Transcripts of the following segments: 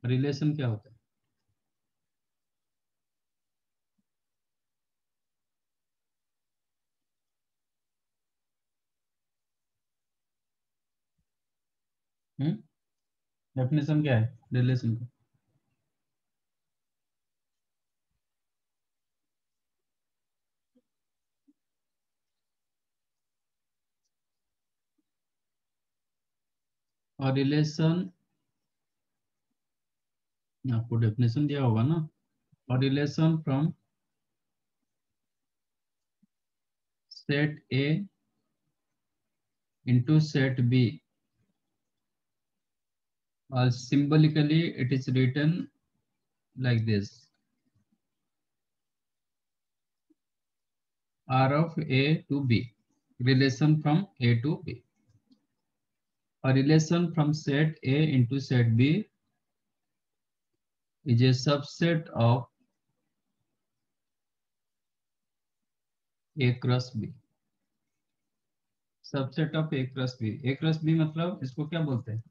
Relation क्या होता है? डेफिनेशन क्या है रिलेशन का? और रिलेशन, आपको डेफिनेशन दिया होगा ना। और relation from set A into set B, or symbolically it is written like this: R of A to B, relation from A to B. A relation from set A into set B is a subset of A cross B. Subset of A cross B. A cross B मतलब इसको क्या बोलते हैं?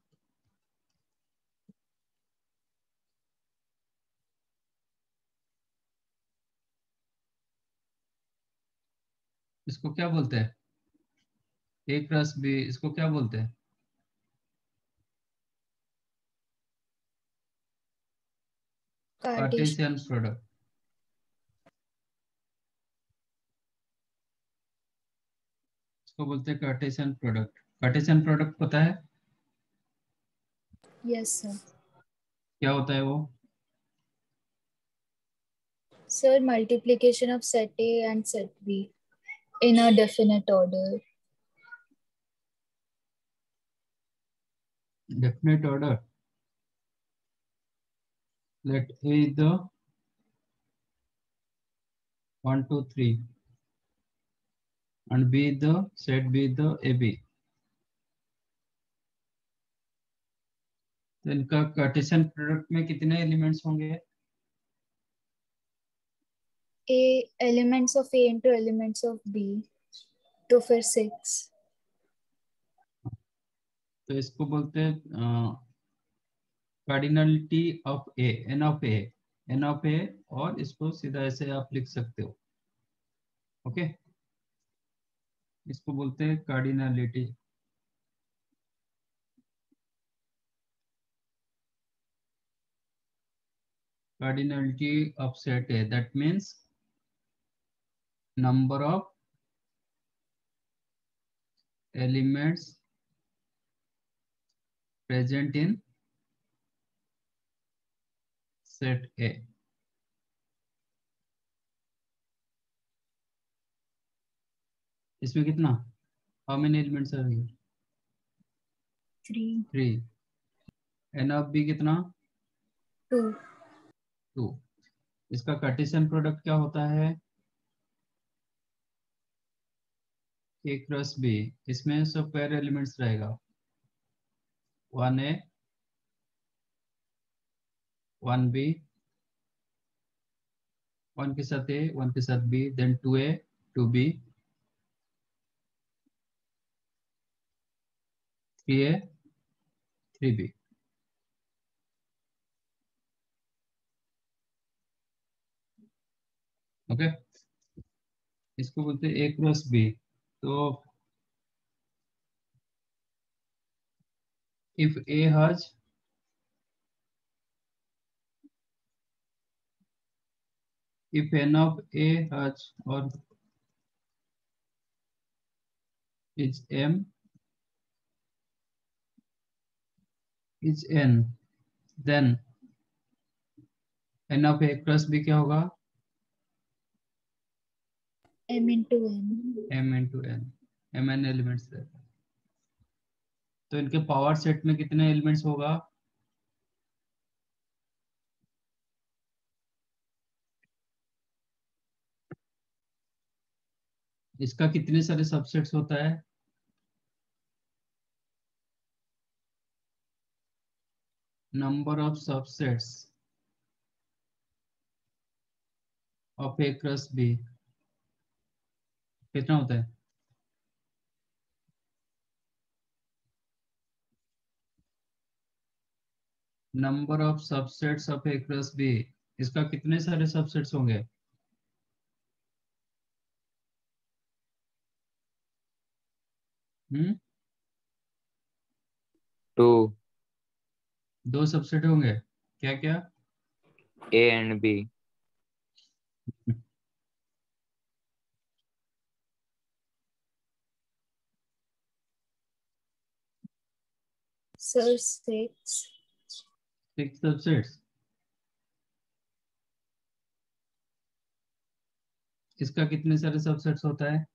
इसको क्या बोलते हैं? A cross B इसको क्या बोलते हैं? कार्टेशियन। Cartesian product. इसको बोलते हैं कार्टेशियन प्रोडक्ट। कार्टेशियन प्रोडक्ट पता है यस सर। क्या होता है वो? Sir multiplication of set A and set B in a definite order. Definite order. Let A is the 1, 2, 3 and B is the set B is the AB. तो इनका Cartesian product में कितने elements होंगे? A elements of A into elements of B, तो फिर 6। तो इसको बोलते हैं cardinality of A, N of A. N of A, और इसको सीधा ऐसे आप लिख सकते हो। ओके, इसको बोलते हैं cardinality. Cardinality of set A, that means number of elements present in set A. इसमें कितना, how many elements are here? 3। 3। N of B कितना? 2। 2। इसका कार्टेशियन प्रोडक्ट क्या होता है? A cross B. इसमें सब पेयर एलिमेंट्स रहेगा, 1A 1B, 1 के साथ A 1 के साथ B, then 2A 2B 3A 3B। Okay, इसको बोलते हैं ए क्रॉस बी। तो if A has if n of A has or is m is n, then n of A plus B क्या होगा? m into n। m into n, mn elements रहता है। तो इनके पावर सेट में कितने elements होगा? इसका कितने सारे सबसेट्स होता है? Number of subsets of A cross B कितना होता है? Number of subsets of A cross B, इसका कितने सारे सबसेट्स होंगे? हम्म, 2 दो सबसेट होंगे, क्या क्या? A and B. Sir, 6. 6 subsets. इसका कितने सारे सबसेट्स होता है?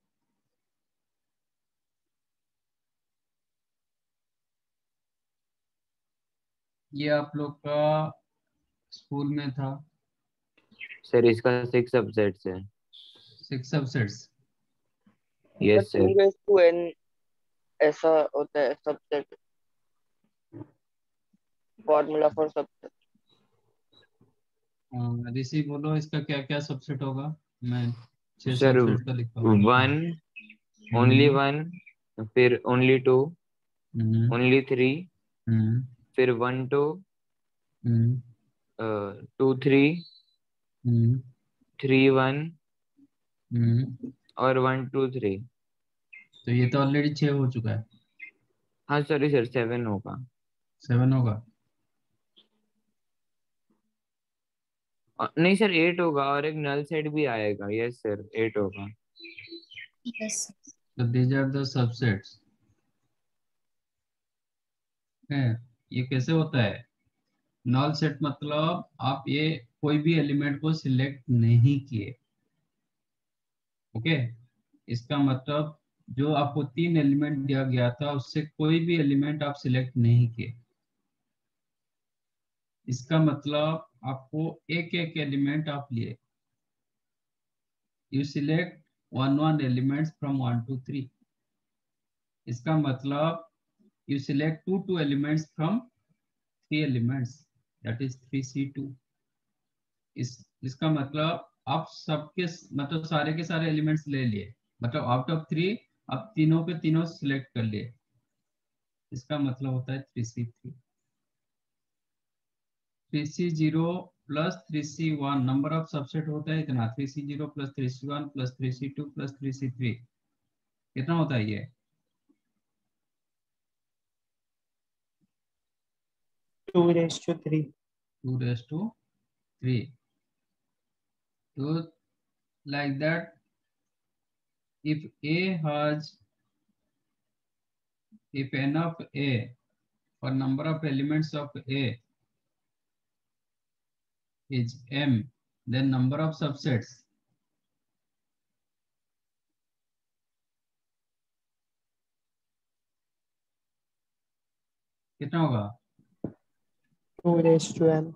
ये आप लोग का स्कूल में था, सर इसका 6 सबसेट्स है। 6 सबसेट्स। Yes sir. 2:n ऐसा होता है subset, formula for subset. Rishi बोलो इसका क्या क्या सबसेट होगा? मैं 6 सर सबसेट का लिखता हूँ। 1, ओनली 1, फिर ओनली 2, हम्म, ओनली 3, हम्म, फिर 1 2, हम्म, 2 3, हम्म, 3 1 हम्म। और 1 2 3। तो ये तो ऑलरेडी 6 हो चुका है। हाँ सॉरी सर 7 होगा। 7 होगा। नहीं सर 8 होगा और एक नल सेट भी आएगा। यस सर 8 होगा। Yes. तो दीज आर द सबसेट्स है। ये कैसे होता है? नल सेट मतलब आप ये कोई भी एलिमेंट को सिलेक्ट नहीं किए। ओके, इसका मतलब जो आपको 3 एलिमेंट दिया गया था उससे कोई भी एलिमेंट आप सिलेक्ट नहीं किए। इसका मतलब आपको एक एक एलिमेंट आप लिए। You select one elements from 1 to 3। इसका मतलब you select two elements from 3 elements, that is 3c2। इसका मतलब आप सबके मतलब सारे के सारे एलिमेंट्स ले लिए, मतलब आउट ऑफ 3 आप तीनों के तीनों सिलेक्ट कर लिए। इसका मतलब होता है 3c3। 3c0 plus 3c1 number of subset होता है इतना। 3c0 plus 3c1 plus 3c2 plus 3c3 कितना होता है ये? 2:3। 2:3। तो like that, if n of a for number of elements of a is m, then number of subsets कितना होगा? 2:n।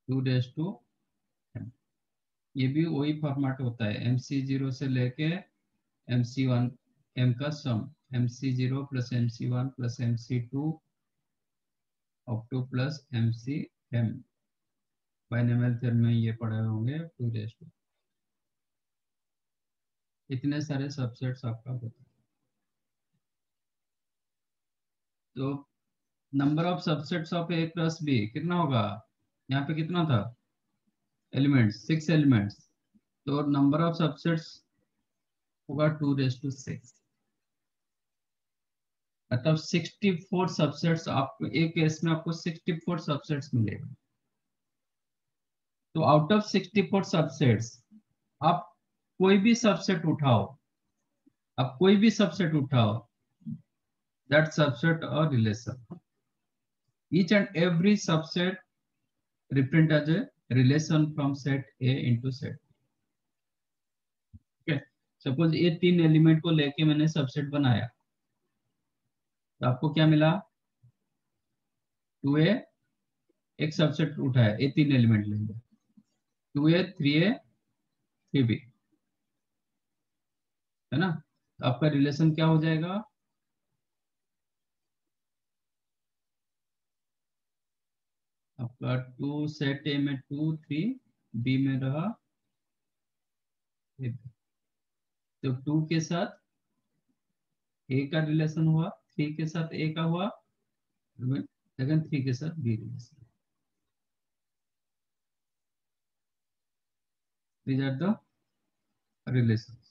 2:m। ये भी वही फॉर्मेट होता है, MC0 से लेके MC1 m का सम, MC0 plus MC1 plus MC2 up to plus MCm। Binomial theorem में ये पढ़े होंगे। 2:, इतने सारे सबसेट्स आपका होता है। तो number of subsets of A plus B कितना होगा? यहाँ पे कितना था एलिमेंट्स? 6 एलिमेंट्स। तो नंबर ऑफ सबसेट्स होगा 2:6। मतलब 64 सबसेट्स आपको एक केस में आपको 64 सबसेट्स मिलेगा। तो आउट ऑफ 64 सबसेट्स आप कोई भी सबसेट उठाओ, आप कोई भी सबसेट उठाओ, दैट सबसेट और relation, each and every subset represent as a relation from set A into set। ठीक है, सपोज ये 3 एलिमेंट को लेके मैंने सबसेट बनाया, तो आपको क्या मिला? 2A, एक सबसेट उठाया, ये 3 एलिमेंट लेंगे, 2A 3A 3B, है ना? तो आपका रिलेशन क्या हो जाएगा? आपका 2 सेट ए में 2 3, बी में रहा 3। तो 2 के साथ ए का रिलेशन हुआ, 3 के साथ ए का हुआ, लेकिन 3 के साथ B relation. These are the relations.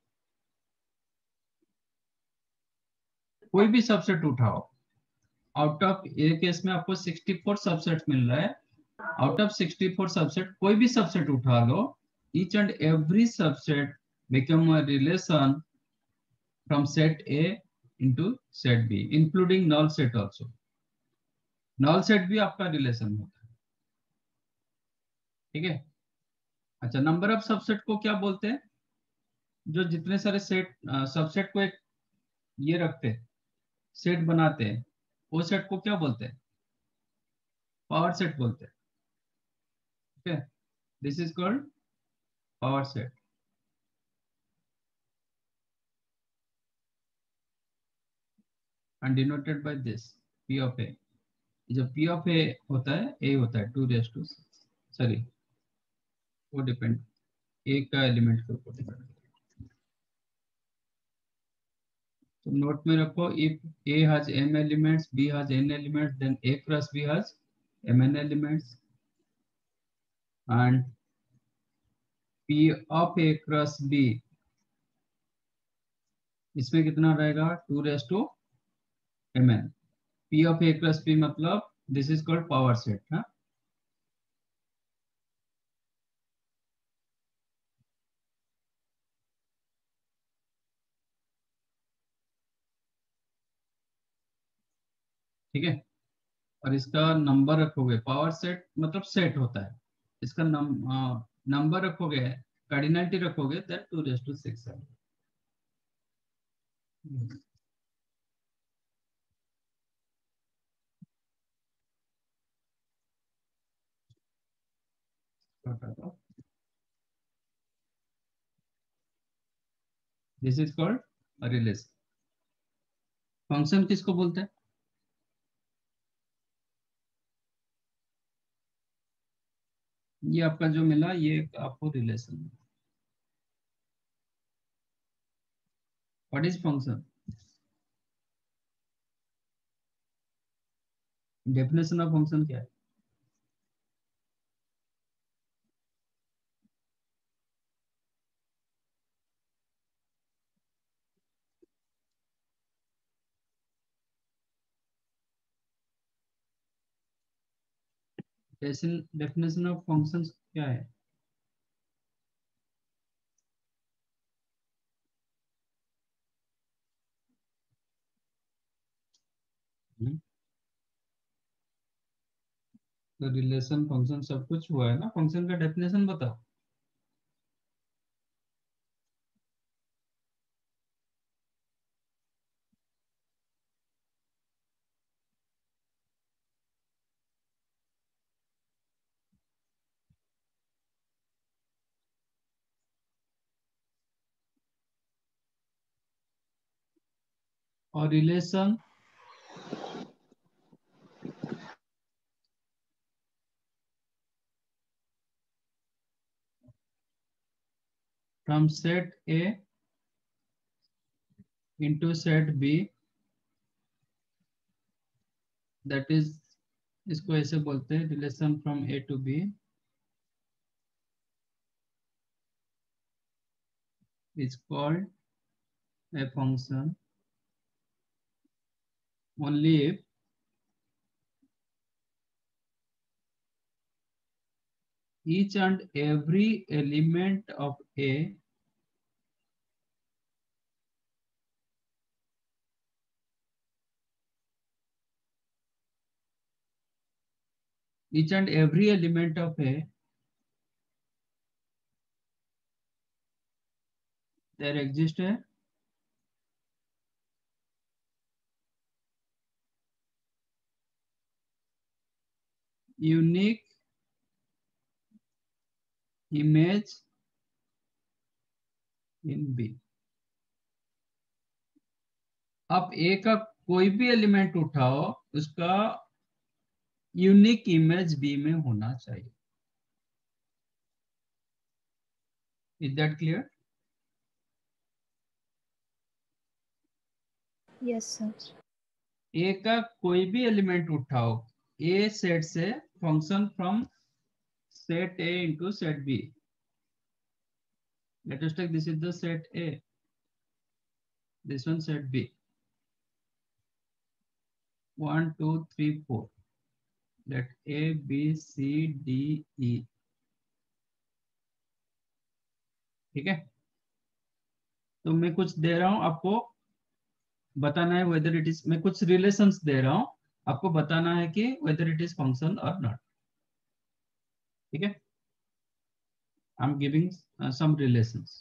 कोई भी सबसेट उठाओ, आउट ऑफ ए केस में आपको 64 सबसेट मिल रहा है, आउट ऑफ 64 सबसेट कोई भी सबसेट उठा लो, each and every subset become a relation from set A into set B, including null set also. null set भी आपका रिलेशन होता है, ठीक है। अच्छा, नंबर ऑफ सबसेट को क्या बोलते हैं? जो जितने सारे सेट सबसेट को एक ये रखते हैं, सेट बनाते हैं, वो सेट को क्या बोलते हैं? पावर सेट बोलते हैं, ठीक है। This is called power set. and denoted by this p of a। जो p of a होता है, a होता है 2 raised to 6, सॉरी वो डिपेंड a का एलिमेंट के ऊपर डिपेंड। तो नोट में रखो, if a has m elements, b has n elements, then a cross b has mn elements, and p of a cross b इसमें कितना रहेगा? 2 raised to mn। p of a cross b मतलब this is called power set. हाँ, ठीक है। और इसका number रखोगे, पावर सेट मतलब सेट होता है, इसका नंबर रखोगे, कार्डिनलिटी रखोगे, दैट 2 raised to 6 है। This is called relation. Function किसको बोलते हैं? ये आपका जो मिला, ये आपको relation. What is function? Definition of function क्या है? डेफिनेशन ऑफ फंक्शन क्या है? तो रिलेशन फंक्शन सब कुछ हुआ है ना, फंक्शन का डेफिनेशन बताओ। और relation from set A into set B, that is, इसको ऐसे बोलते हैं, relation from A to B is called a function only if each and every element of A each and every element of A there exists a unique image in B। आप A का कोई भी element उठाओ, उसका unique image B में होना चाहिए। Is that clear? Yes, sir. A का कोई भी एलिमेंट उठाओ, A सेट से function from set A into set B, Let us take this is the set A, this one set B. 1 2 3 4. Let A B C D E. ठीक है, तो मैं कुछ दे रहा हूं आपको बताना है वेदर इट इज, मैं कुछ रिलेशंस दे रहा हूं आपको बताना है कि वेदर इट इज फंक्शन और नॉट. ठीक है, I am giving some relations.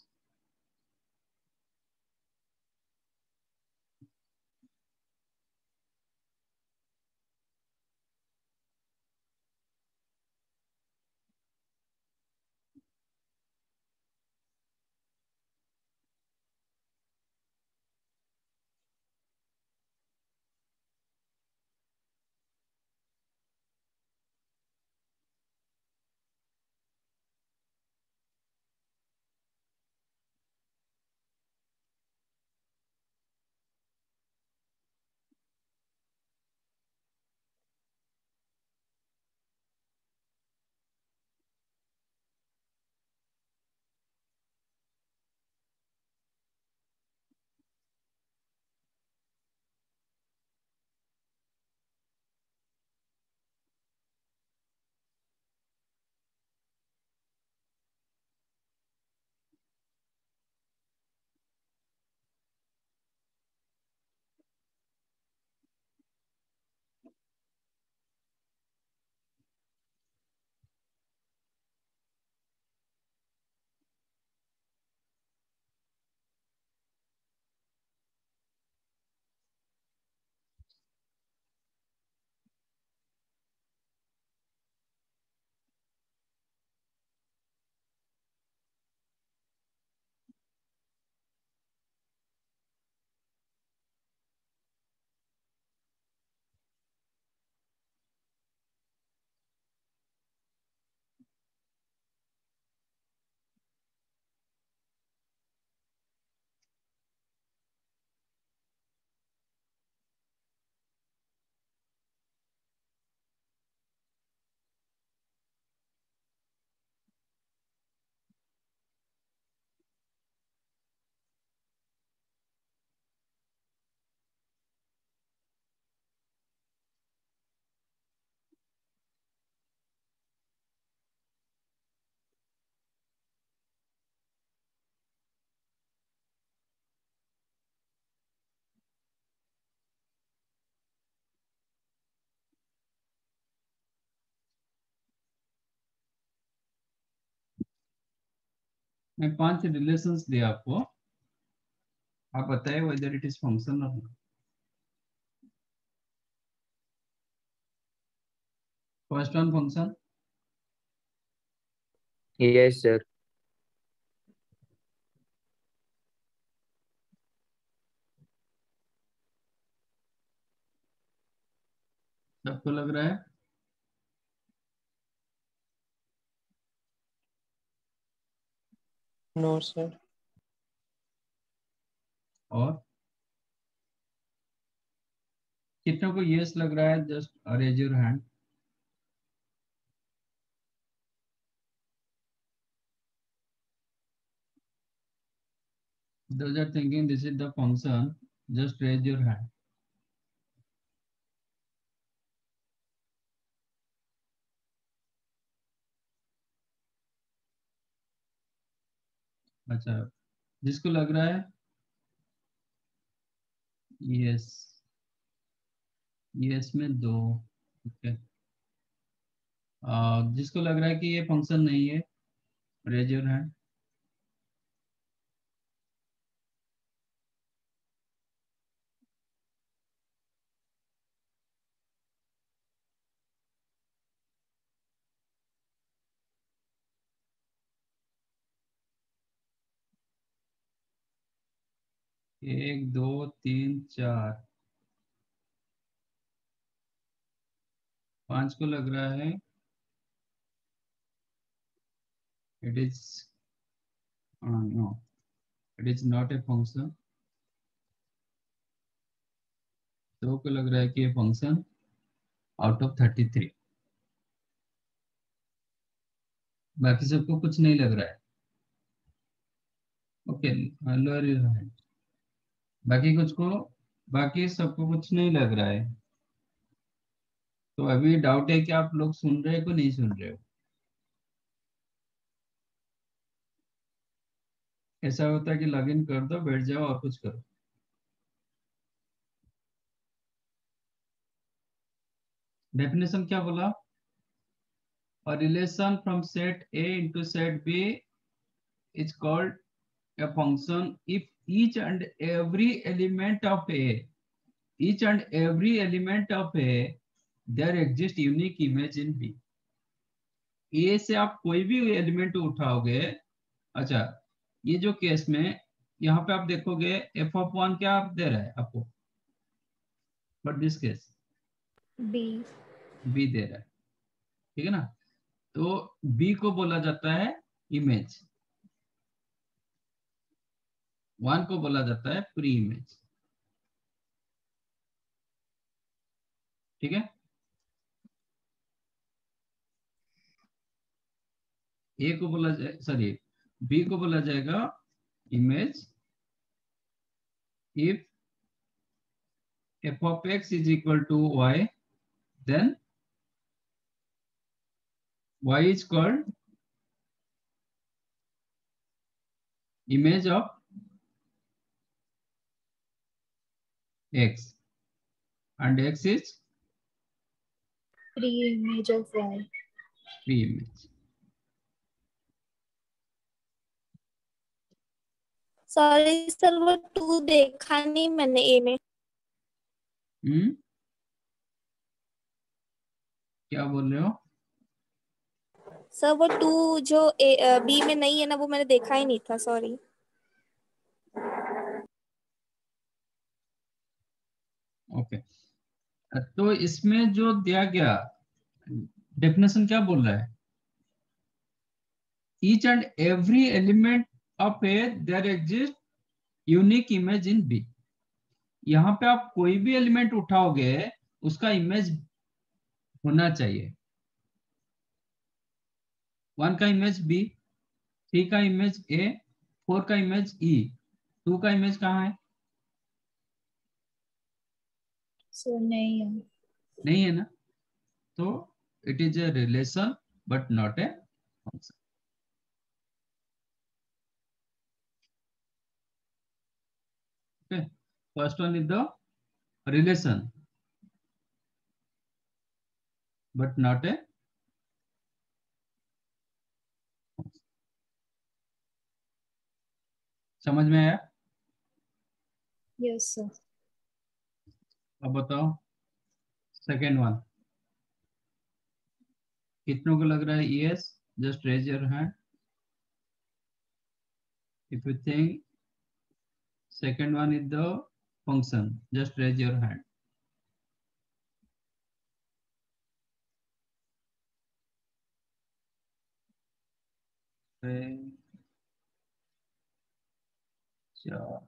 मैं 5 रिलेशंस दिया आपको, आप बताइए वेदर इट इज फंक्शन और not. First one function. Yes, sir. सबको लग रहा है? No, sir. और कितनों को यस लग रहा है? Just raise your hand. Those are thinking this is the function, just raise your hand. अच्छा, जिसको लग रहा है यस, यस में 2. ओके, जिसको लग रहा है कि ये फंक्शन नहीं है, रेज योर हैंड. एक दो तीन चार, 5 को लग रहा है it is no, it is not a function. 2 को लग रहा है कि ये फंक्शन आउट ऑफ 33. बाकी सबको कुछ नहीं लग रहा है. Okay, lower your hand. बाकी कुछ को, बाकी सबको कुछ नहीं लग रहा है, तो अभी डाउट है कि आप लोग सुन रहे हो कि नहीं सुन रहे हो। ऐसा होता है कि लॉगिन कर दो, बैठ जाओ और कुछ करो। डेफिनेशन क्या बोला? A relation from set A into set B is called a function if each and every element of A, each and every element of A, there exists unique image in B. A से आप कोई भी element उठाओगे। अच्छा, ये जो case में यहाँ पे आप देखोगे f ऑफ 1 क्या आप दे रहा है आपको, but this case B. b दे रहा है, ठीक है ना। तो b को बोला जाता है इमेज, 1 को बोला जाता है प्री इमेज, ठीक है। ए को बोला जाए, सॉरी, बी को बोला जाएगा image if f of x is equal to y, then y is called image of x and x is Pre-image of Y. free image। Sorry sir, वो 2 देखा नहीं मैंने ए में। क्या बोल रहे हो? सर वो 2 जो बी में नहीं है ना, वो मैंने देखा ही नहीं था, सॉरी। ओके, तो इसमें जो दिया गया डेफिनेशन क्या बोल रहा है? Each and every element of A there exist unique image in B. यहाँ पे आप कोई भी एलिमेंट उठाओगे उसका इमेज होना चाहिए। 1 का इमेज बी, 3 का इमेज ए, 4 का इमेज ई, 2 का इमेज कहाँ है? So नहीं है। नहीं है ना, तो it is a relation but not a function. Okay, first one is the relation but not a, समझ में आया? Yes sir. अब बताओ सेकेंड वन, कितनों को लग रहा है yes? Just raise your hand if you think second one is the function, just raise your hand। चार,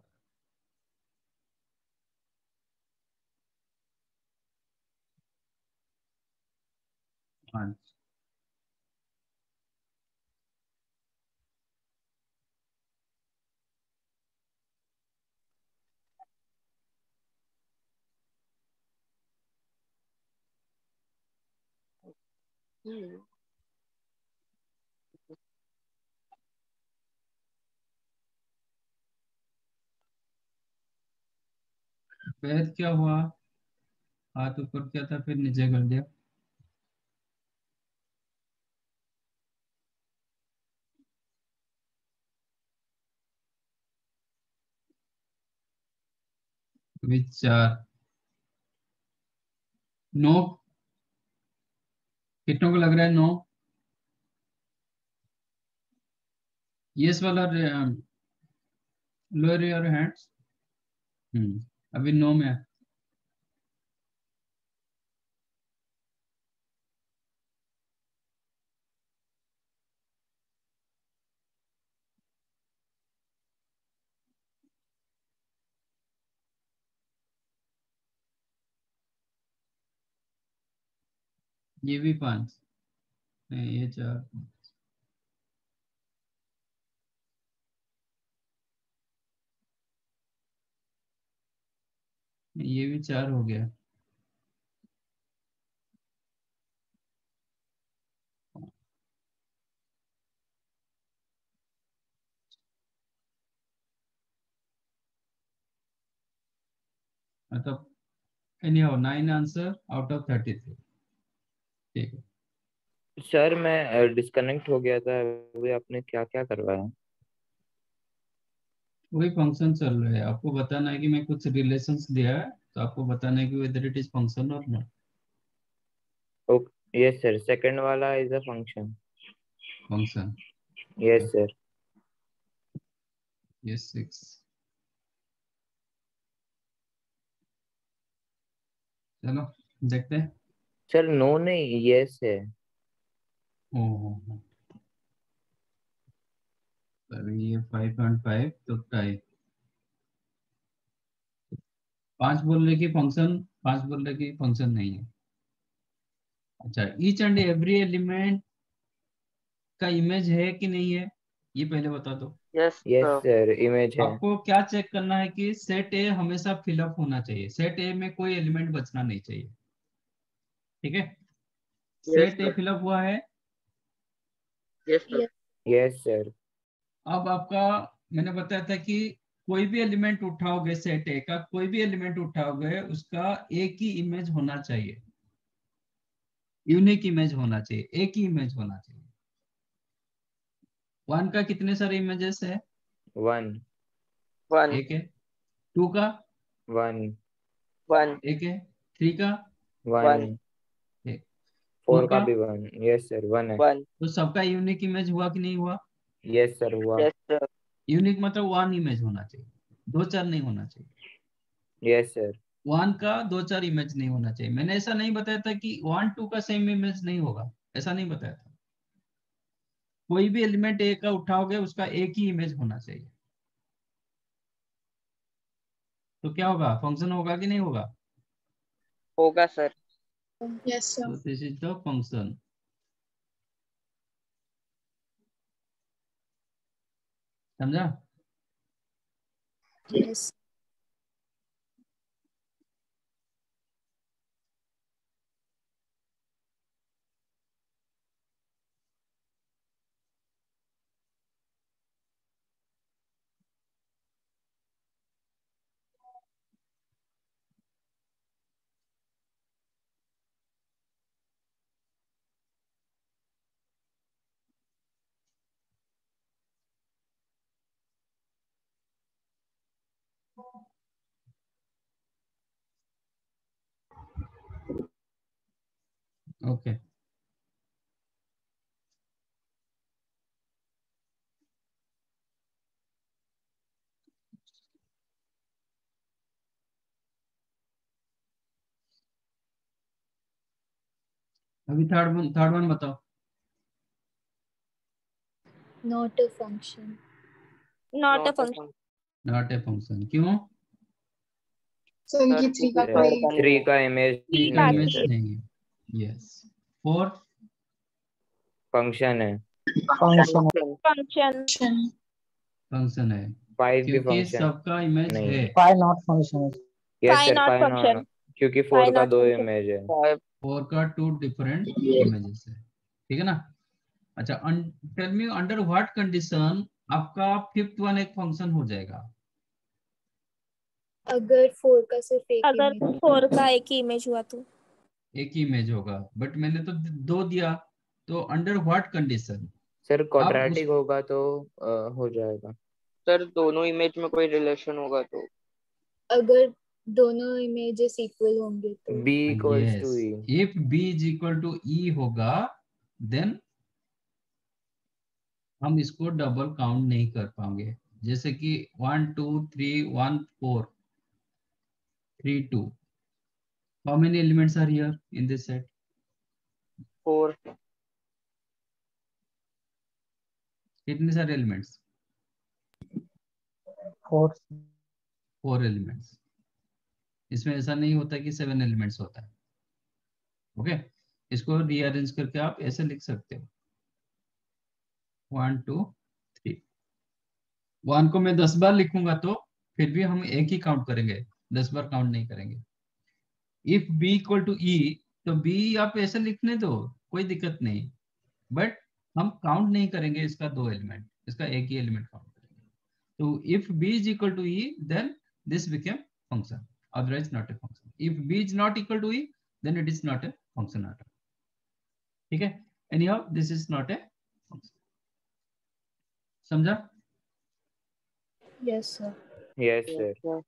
5। फिर क्या हुआ? हाथ ऊपर किया था फिर नीचे कर दिया। विचार नो, कितनों को लग रहा है नो? यस वाला लोअर योर हैंड्स। अभी नो में है। ये भी 5 नहीं, ये 4। ये भी 4 हो गया। मतलब anyhow 9 आंसर आउट ऑफ 33। ठीक है। सर मैं डिस्कनेक्ट हो गया था, अभी आपने क्या क्या करवाया? वही फंक्शन चल रहा है, आपको बताना है कि मैं कुछ रिलेशंस दिया है, तो आपको बताना है कि वेदर इट इज फंक्शन और not. Okay yes sir, second वाला is a function. Function. Yes sir. ये 6। चलो देखते हैं। सर नो नहीं यस है। ओह सर ये 5.5 तो टाइप 5 बोल रहे कि फंक्शन, 5 बोल रहे कि फंक्शन नहीं है। अच्छा, ईच एंड एवरी एलिमेंट का इमेज है कि नहीं है, ये पहले बता दो। Yes yes sir. Sir image है। आपको क्या चेक करना है कि सेट ए हमेशा फिलअप होना चाहिए, सेट ए में कोई एलिमेंट बचना नहीं चाहिए। ठीक है, yes set A sir. Fill up हुआ है। Yes sir. Yes sir. अब आपका, मैंने बताया था कि कोई भी एलिमेंट उठाओगे सेट ए का, कोई भी एलिमेंट उठाओगे उसका एक ही इमेज होना चाहिए, यूनिक इमेज होना चाहिए, एक ही इमेज होना चाहिए। 1 का कितने सारे इमेजेस है? 1 1 एक है। 2 का 1 1 एक है। 3 का 1 1 एक। 4 4 का का। भी 1। यस सर 1 है। 1। तो सबका यूनिक इमेज हुआ कि नहीं हुआ? यस सर हुआ। Yes sir. यूनिक मतलब 1 इमेज होना चाहिए, 2-4 नहीं होना चाहिए। Yes sir. 1 का 2-4 इमेज नहीं होना चाहिए। मैंने ऐसा नहीं बताया था कि 1-2 का सेम इमेज नहीं होगा, ऐसा नहीं बताया था। कोई भी एलिमेंट ए का उठाओगे उसका एक ही इमेज होना चाहिए। तो क्या होगा, फंक्शन होगा कि नहीं होगा? होगा सर। Yes, sir. तो दिस इज द फंक्शन। समझा? Yes. ओके। अभी थर्ड वन बताओ। Not a function. Not a not a function. Function. Not a function, क्यों? So सर ये 3 का क्योंकि कोई 4 का नहीं 3 है। का इमेज थ्री का का नहीं है इमेज सर, नहीं है। यस। 4 फंक्शन है। function. फंक्शन। फंक्शन है, 5 भी क्योंकि फंक्शन सबका इमेज नहीं है। है। Why not function? Yes phi sir not pi function. Not, क्योंकि फाई 4 का नॉट 2 फंक्शन। इमेज है। 5 4 का 2 डिफरेंट इमेजेस है। ठीक है ना? अच्छा, tell me under what condition आपका फिफ्थ वन एक फंक्शन हो जाएगा? अगर 4 का सिर्फ एक अगर इमेज 4 का एक ही इमेज हुआ तो एक ही इमेज होगा, बट मैंने तो 2 दिया, तो अंडर व्हाट कंडीशन सर आप उस, क्वाड्रेटिक होगा तो हो जाएगा। सर दोनों इमेज में कोई रिलेशन होगा तो। अगर दोनों इमेजेस इक्वल होंगे तो B equals to yes, E. If B is equal to E होगा, देन हम इसको डबल काउंट नहीं कर पाएंगे। जैसे कि 1 2 3 1 4 3 2, how many elements are here in this set? 4 कितने सारे एलिमेंट्स? 4 4 एलिमेंट्स। इसमें ऐसा नहीं होता कि 7 एलिमेंट्स होता है। ओके, इसको रीअरेंज करके आप ऐसे लिख सकते हो 1 2 3। 1 को मैं 10 बार लिखूंगा तो फिर भी हम एक ही काउंट करेंगे, 10 बार काउंट नहीं करेंगे। If b equal to e, तो b आप ऐसे लिखने दो, कोई दिक्कत नहीं, बट हम काउंट नहीं करेंगे इसका 2 एलिमेंट, इसका एक ही एलिमेंट काउंट करेंगे। तो if b is equal to e, then this became function, otherwise not a function. If b is not equal to e, then it is not a function at all. ठीक है, anyhow this is not a function. समझा? Yes, sir. Yes yes sir. sir.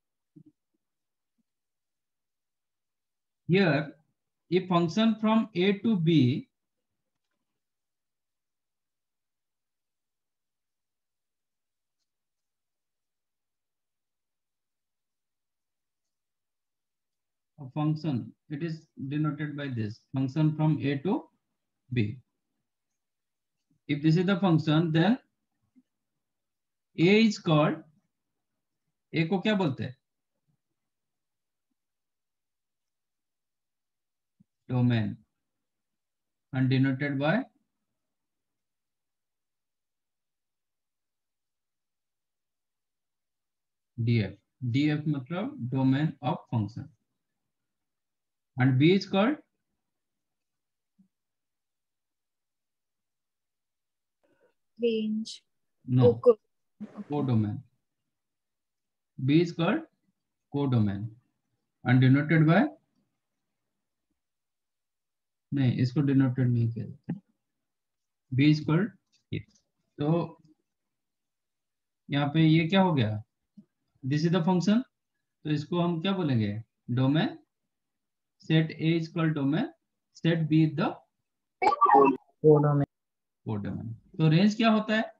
Here, a function from a to b a function, it is denoted by this function from a to b. If this is the function, then a is called, a को क्या बोलते हैं? Domain, and denoted by df. df मतलब domain of function, and b is called Range. no Okay. codomain. b is called codomain and denoted by, नहीं इसको denoted नहीं किया जाता, b is called it. तो यहाँ पे ये क्या हो गया, दिस इज द फंक्शन, तो इसको हम क्या बोलेंगे, domain. Set A is called domain, set B the codomain. तो रेंज क्या होता है,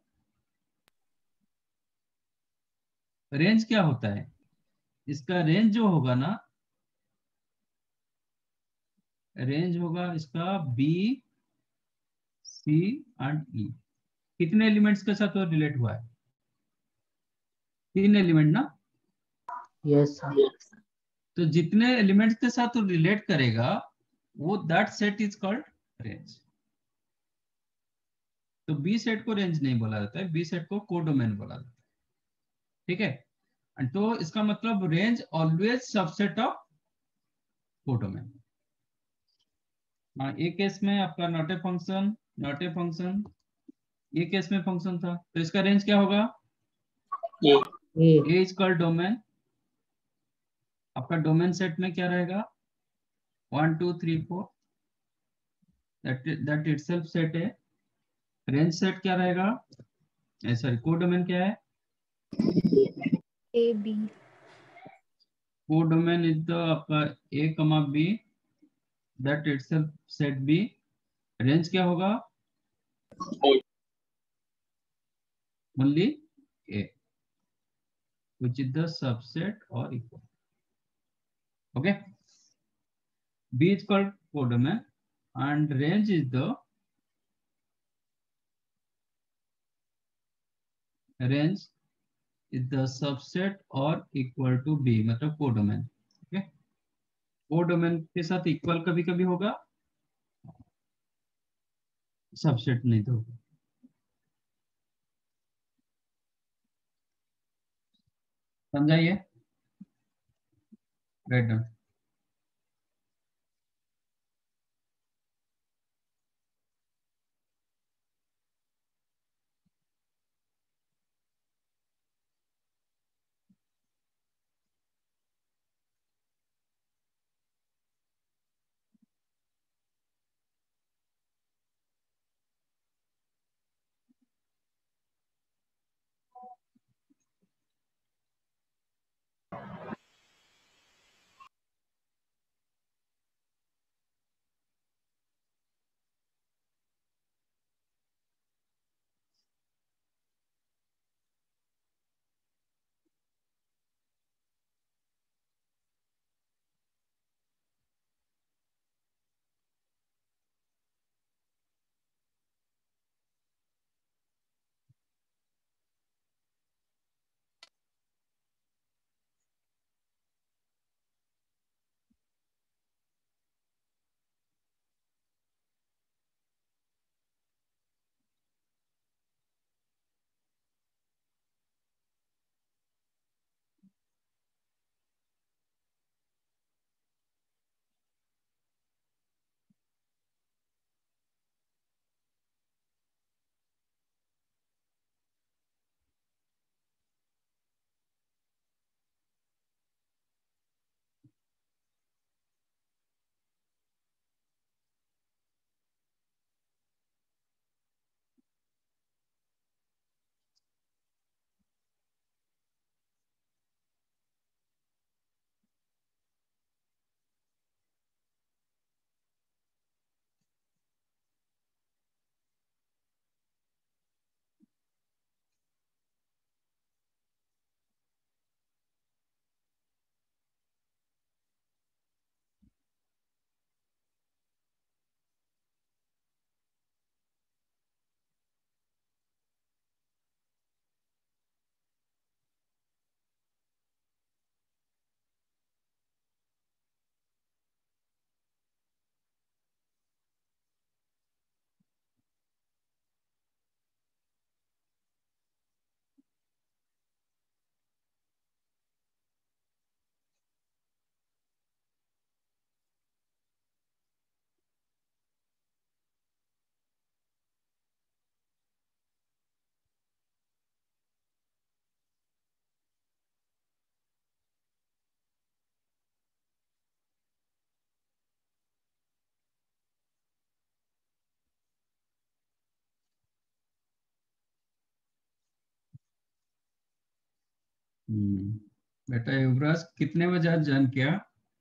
रेंज क्या होता है, इसका रेंज जो होगा ना, रेंज होगा इसका बी सी एंड ई। कितने एलिमेंट्स के साथ वो रिलेट हुआ है, 3 एलिमेंट ना। Yes sir. तो जितने एलिमेंट्स के साथ वो रिलेट करेगा, वो that set is called range. तो बी सेट को रेंज नहीं बोला जाता है, बी सेट को कोडोमेन बोला जाता है। ठीक है, तो इसका मतलब range always subset of codomain. ये केस में आपका not a function, not a function, ये केस में फंक्शन था, तो इसका रेंज क्या होगा, ए इज कॉल्ड डोमेन। आपका डोमेन सेट में क्या रहेगा, 1 2 3 4, दैट इटसेल्फ सेट है। रेंज सेट क्या रहेगा, सॉरी कोडोमेन क्या है, A, B. Codomain is the आपका A comma B, that itself set B. Range क्या होगा, only A which is the subset or equal. Okay, b is called codomain and range is the subset or equal to b, मतलब codomain. Okay, codomain के साथ equal कभी कभी होगा, subset नहीं तो होगा। समझाइए, राइट डाउन। बेटा युवराज कितने बजे आज ज्वाइन किया?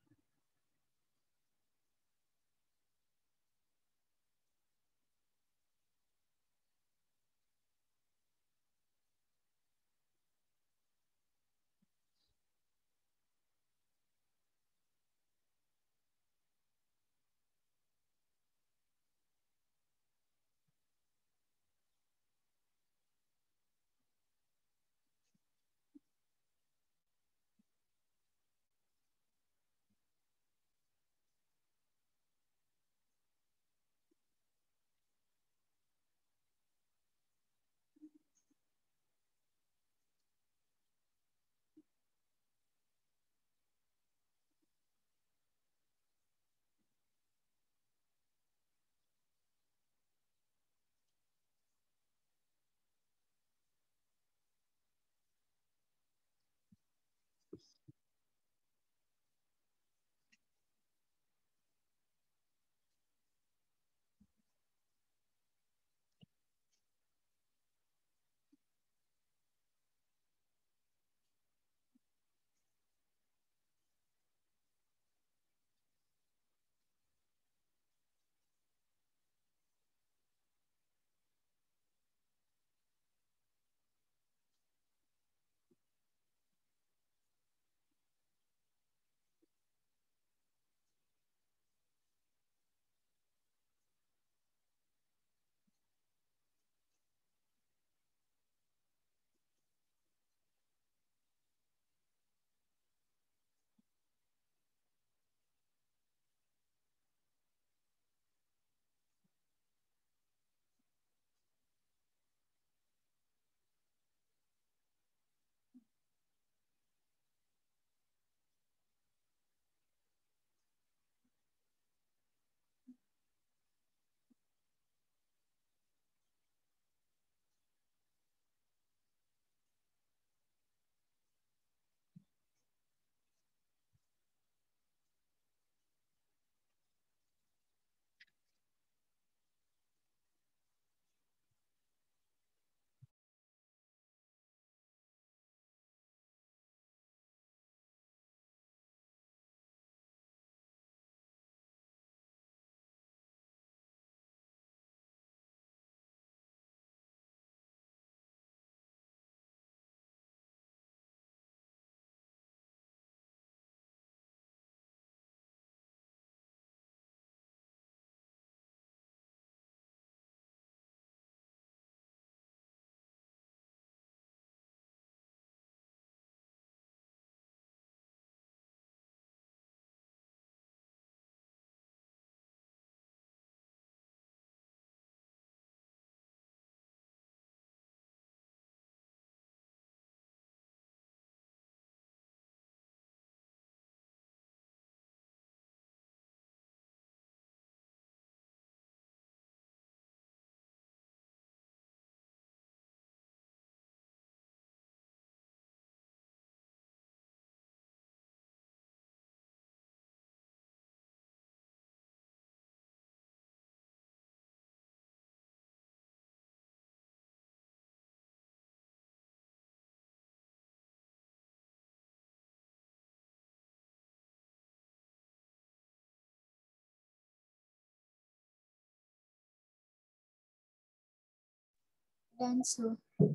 Done, sir.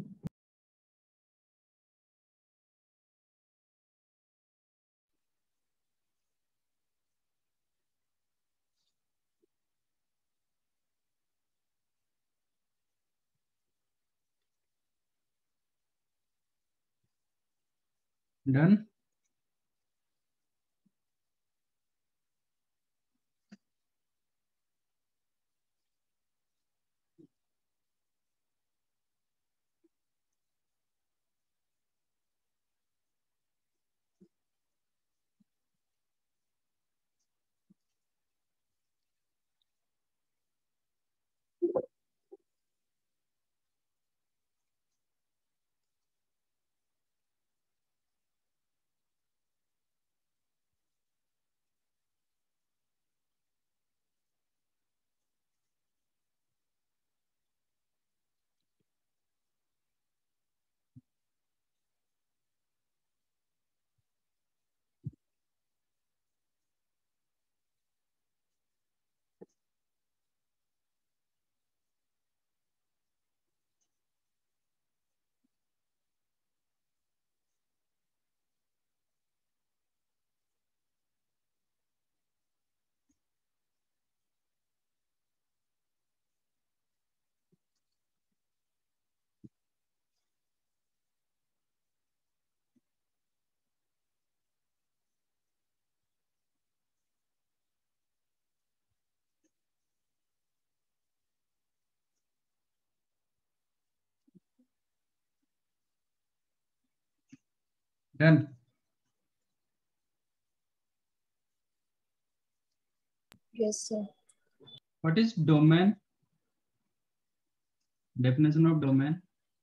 Done. Done. Yes, sir. What is domain? Definition of domain.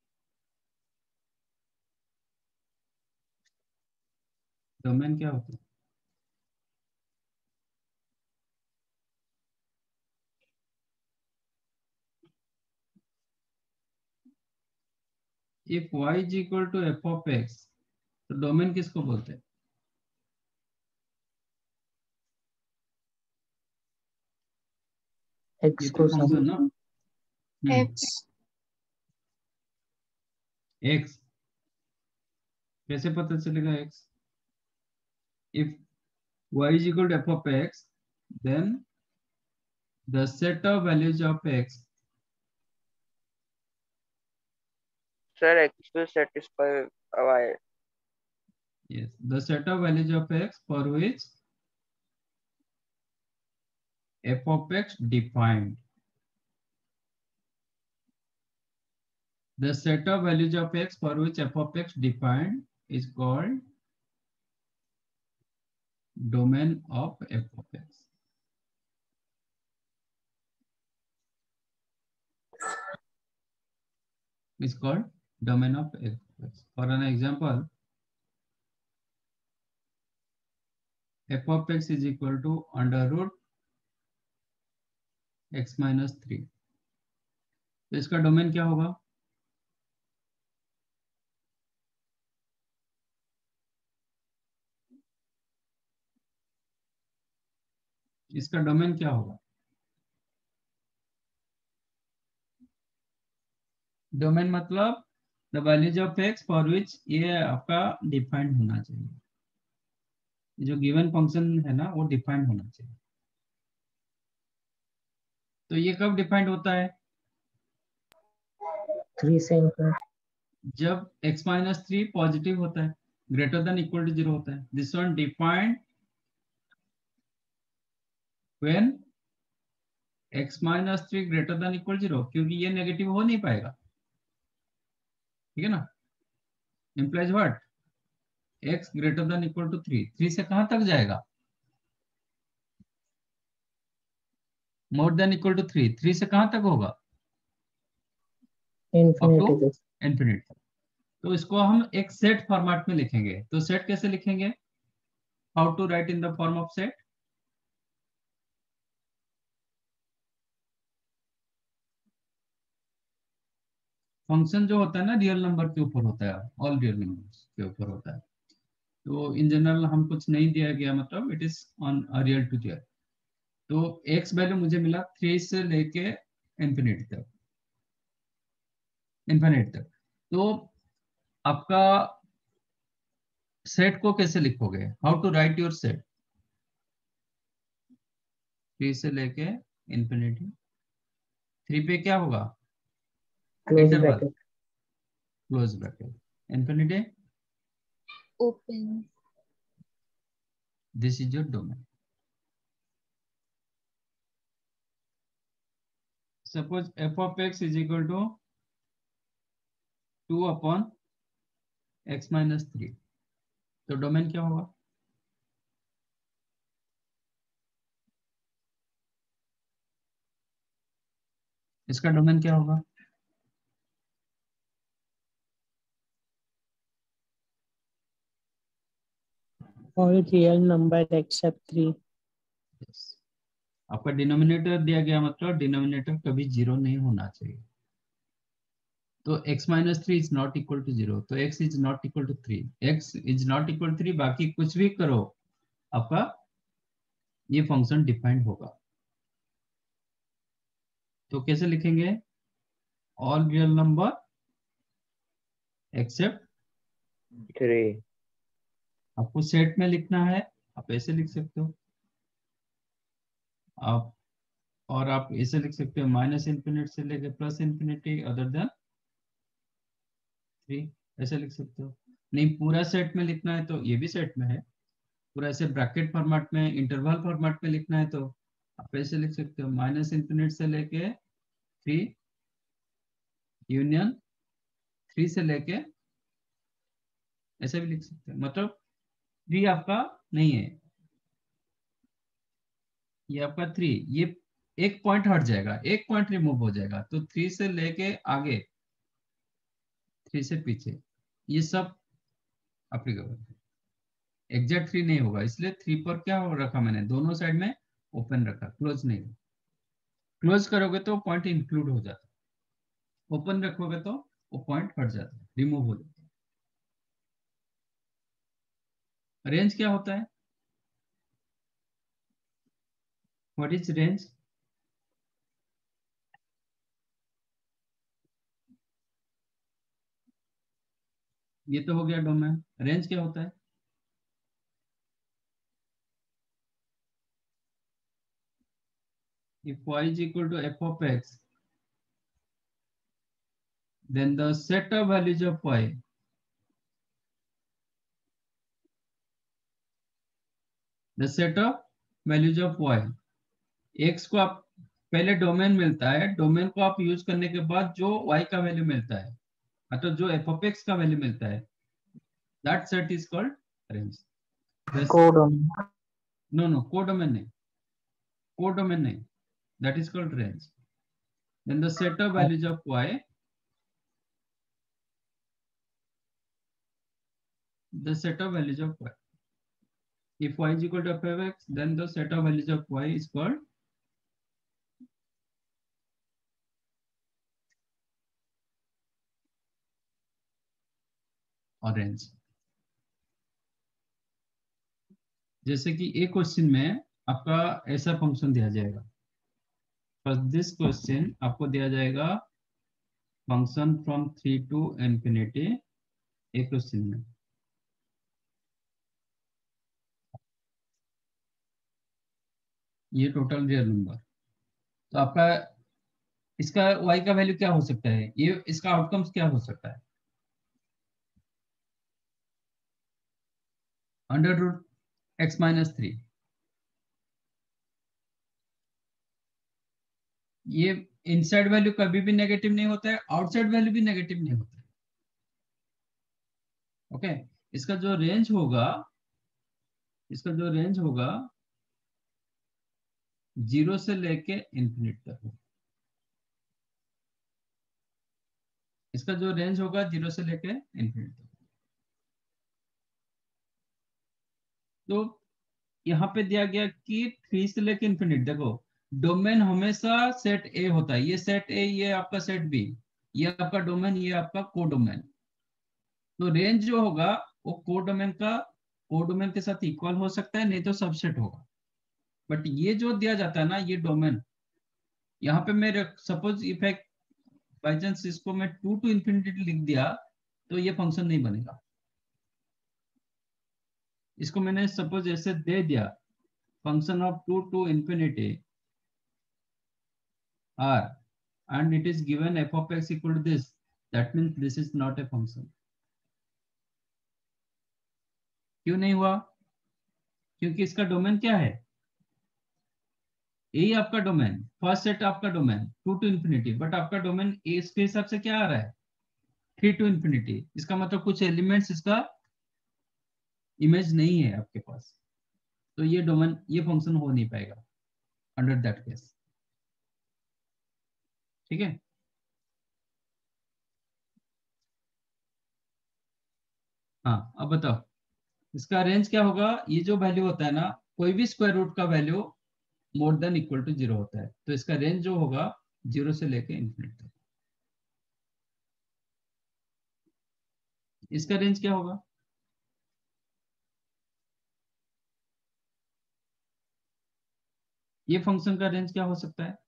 Domain क्या होता है? If y is equal to F of X, तो डोमेन किसको बोलते हैं? एक्स ये को तो फंक्शन ना। X. एक्स कैसे पता चलेगा एक्स? इफ y is equal to f of x, then the set of values of x, Sir, X will satisfy Y. yes, the set of values of x for which f of x defined, the set of values of x for which f of x defined is called domain of f of x. Is called domain of f of x. For an example, f of x is equal to under root x minus 3. तो इसका domain क्या होगा? इसका domain क्या होगा? Domain मतलब the values of X for which ये आपका डिफाइंड होना चाहिए, जो गिवन फंक्शन है ना वो डिफाइंड होना चाहिए। तो ये कब डिफाइंड होता है? 3 से इनफिनिटी। जब x माइनस 3 पॉजिटिव होता है, ग्रेटर देन इक्वल टू 0 होता है। This one defined when x minus 3 greater than equal 0, क्योंकि ये नेगेटिव हो नहीं पाएगा, ठीक है ना। Implies what? x greater than equal to 3। 3 से कहां तक जाएगा? मोर देन इक्वल टू 3। 3 से कहां तक होगा? अप टू इनफिनिटी तक। इन्फिनिटी। तो इसको हम एक सेट फॉर्मेट में लिखेंगे। तो सेट कैसे लिखेंगे? How to write in the form of set? Function जो होता है ना रियल नंबर के ऊपर होता है, ऑल रियल नंबर्स के ऊपर होता है। तो इन जनरल हम कुछ नहीं दिया गया, मतलब it is on real to real. तो एक्स वैल्यू मुझे मिला 3 से लेके इन्फिनिटी तक, तो आपका सेट को कैसे लिखोगे? How to write your set? 3 से लेके इन्फिनिटी। 3 पे क्या होगा? Close interval, bracket. Close bracket. Infinity, Open. This is your domain. Suppose f of x is equal to 2 upon x minus 3, तो डोमेन क्या होगा? इसका डोमेन क्या होगा? और रियल नंबर एक्सेप्ट 3। Yes. आपका डिनोमिनेटर दिया गया, मतलब डिनोमिनेटर कभी 0 नहीं होना चाहिए। तो x minus 3 is not equal to 0, तो x is not equal to 3, x is not equal 3, बाकी कुछ भी करो आपका ये फंक्शन डिफाइंड होगा। तो कैसे लिखेंगे? All real number except 3। आपको सेट में लिखना है, आप ऐसे लिख सकते हो आप, और आप ऐसे लिख सकते हो माइनस इन्फिनिटी से लेकर प्लस इन्फिनिटी अदर देन 3, ऐसे लिख सकते हो। नहीं पूरा सेट में लिखना है तो ये भी सेट में है, पूरा ऐसे ब्रैकेट फॉर्मेट में, इंटरवल फॉर्मेट में लिखना है तो आप ऐसे लिख सकते हो माइनस इन्फिनिटी से लेके 3 यूनियन 3 से लेके ऐसे भी लिख सकते हैं, मतलब 3 आपका नहीं है, ये आपका 3, ये एक पॉइंट हट जाएगा, एक पॉइंट रिमूव हो जाएगा, तो 3 से लेके आगे, 3 से पीछे, ये सब अप्लीकेबल है। एग्जैक्ट 3 नहीं होगा, इसलिए 3 पर क्या रखा मैंने, दोनों साइड में ओपन रखा, क्लोज नहीं। क्लोज करोगे तो पॉइंट इंक्लूड हो जाता है, ओपन रखोगे तो वो पॉइंट हट जाता है, रिमूव हो जाता है। रेंज क्या होता है? What is range? ये तो हो गया डोमेन। रेंज क्या होता है? if y is equal to f of x, then the set of values of y, the set of values of y, x को आप पहले डोमेन मिलता है, डोमेन को आप यूज करने के बाद जो y का वैल्यू मिलता है, मतलब जो f of x का वैल्यू मिलता है, that set is called range. Codomain. No, codomain नहीं, codomain नहीं, that is called range. Then the set of values of y, the set of values of y. If y is equal to f of x, then the set of values of y is called range. जैसे कि एक question में आपका ऐसा function दिया जाएगा, for this question आपको दिया जाएगा फंक्शन फ्रॉम 3 to infinity, एक क्वेश्चन में ये टोटल रियल नंबर, तो आपका इसका y का वैल्यू क्या हो सकता है, ये इसका आउटकम्स क्या हो सकता है? √x-3, ये इनसाइड वैल्यू कभी भी नेगेटिव नहीं होता है, आउटसाइड वैल्यू भी नेगेटिव नहीं होता है। ओके, इसका जो रेंज होगा, इसका जो रेंज होगा 0 से लेके इंफिनिट तक होगा, इसका जो रेंज होगा 0 से लेके इंफिनिट तक। तो यहाँ पे दिया गया कि 3 से लेके इंफिनिट, देखो डोमेन हमेशा सेट ए होता है, ये सेट ए, ये आपका सेट बी, ये आपका डोमेन, ये आपका कोडोमेन। तो रेंज जो होगा वो कोडोमेन के साथ इक्वल हो सकता है, नहीं तो सबसेट होगा। बट ये जो दिया जाता है ना, ये डोमेन, यहाँ पे मैं सपोज इफ बाई चांस इसको मैं 2 to infinity लिख दिया तो ये फंक्शन नहीं बनेगा। इसको मैंने सपोज ऐसे दे दिया, function of 2 to infinity r, and it is given f of x equal to this, that means this is not a function. क्यों नहीं हुआ? क्योंकि इसका डोमेन क्या है, यही आपका डोमेन, फर्स्ट सेट आपका डोमेन 2 to infinity, बट आपका डोमेन इसके हिसाब से क्या आ रहा है, 3 to infinity। इसका मतलब कुछ एलिमेंट्स इसका इमेज नहीं है आपके पास, तो ये डोमेन, ये फंक्शन हो नहीं पाएगा अंडर दैट केस। ठीक है, हाँ अब बताओ इसका रेंज क्या होगा। ये जो वैल्यू होता है ना, कोई भी स्क्वायर रूट का value more than equal to 0 होता है, तो इसका रेंज जो होगा 0 से लेके इंफिनिट तक। इसका रेंज क्या होगा? ये फंक्शन का रेंज क्या हो सकता है?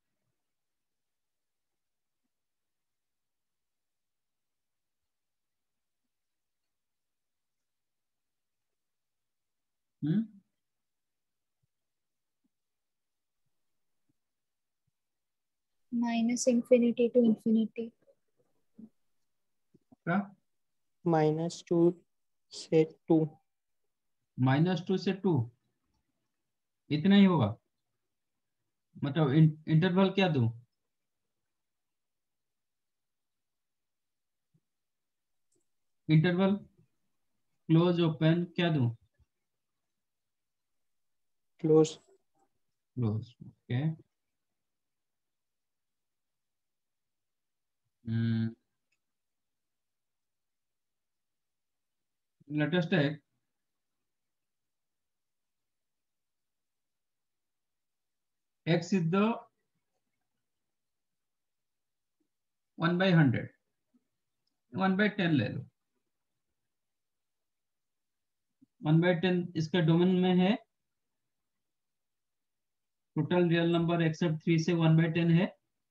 -infinity to infinity. क्या? -2 से 2। -2 से 2, इतना ही होगा? मतलब इंटरवल क्या दूं? इंटरवल क्लोज ओपन क्या दूं? Close. Close, okay. let us take x is the 1/100, 1/10 ले लो। 1/10 इसका डोमेन में है, टोटल रियल नंबर एक्सेप्ट 3 से 1/10 है,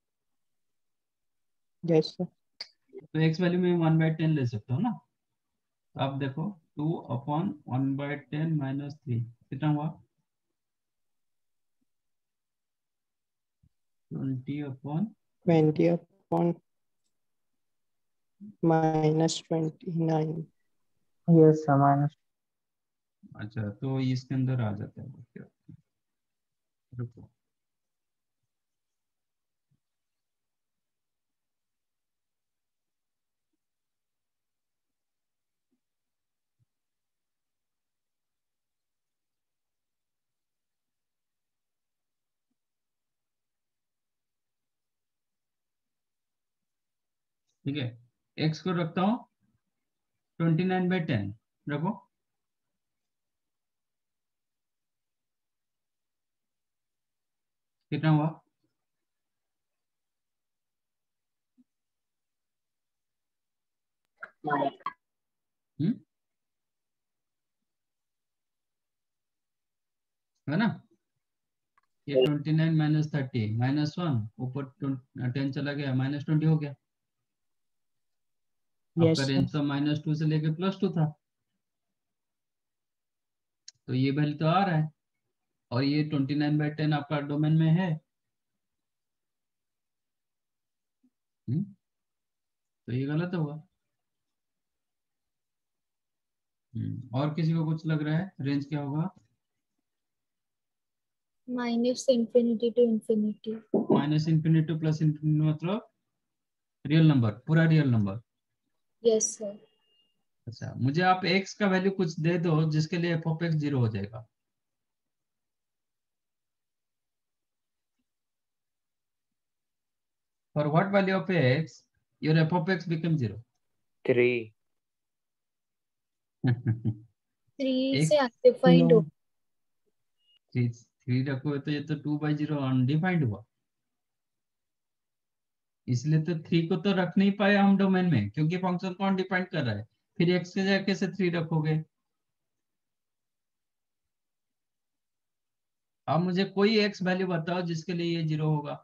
यस सर। तो x वैल्यू में 1/10 ले सकता हूँ ना। अब देखो 2/1/10 माइनस 3 कितना हुआ? 20/, 20/, -29। Yes sir minus. अच्छा तो इसके अंदर आ जाता है। ओके, रुको। ठीक है, x को रखता हूँ 29/10 रखो। कितना हुआ? हम्म, है ना? ये 29 माइनस 30 -1 ऊपर 10 चला गया, -20 हो गया। यस आपका सर। रेंज तो -2 से लेके +2 था, तो ये वैल्यू तो आ रहा है, और ये 29/10 आपका डोमेन में है। तो ये गलत होगा। और किसी को कुछ लग रहा है रेंज क्या होगा? -infinity to infinity. -∞ टू +∞ मतलब रियल नंबर, पूरा रियल नंबर। Yes, sir. अच्छा, मुझे आप x का वैल्यू कुछ दे दो जिसके लिए f of x 0 हो जाएगा। For what value of x your f of x become 0? 3। 3 x से undefined नो हो. 3 रखो तो ये तो 2/0 अनडिफाइंड हुआ, इसलिए तो 3 को तो रख नहीं पाए हम डोमेन में, क्योंकि फंक्शन कौन डिफाइन कर रहा है। फिर x के जगह कैसे 3 रखोगे? अब मुझे कोई x वैल्यू बताओ जिसके लिए ये 0 होगा।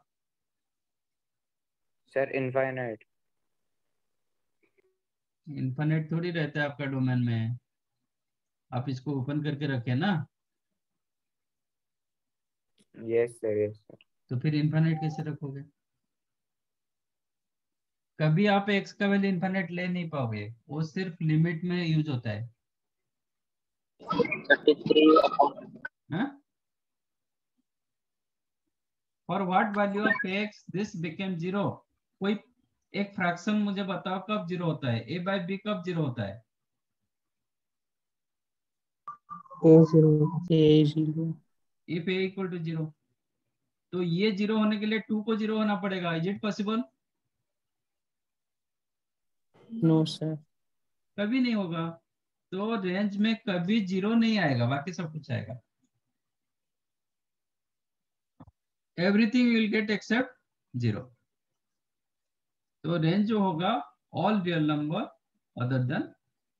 Sir infinite. इन्फिनिट थोड़ी रहता है आपका डोमेन में, आप इसको ओपन करके रखे ना, यस सर यस सर। तो फिर इन्फिनिट कैसे रखोगे? कभी आप x का वैल्यू इन्फिनिट ले नहीं पाओगे, वो सिर्फ लिमिट में यूज होता है। 33/, for what value of x this became 0? कोई एक फ्रैक्शन मुझे बताओ कब 0 होता है, a/b कब 0 होता है? A0। if a equal to 0, तो ये 0 होने के लिए 2 को 0 होना पड़ेगा। Is it possible? No sir. कभी नहीं होगा। तो रेंज में कभी 0 नहीं आएगा, बाकी सब कुछ आएगा। Everything will get except 0। तो रेंज जो होगा all real number other than,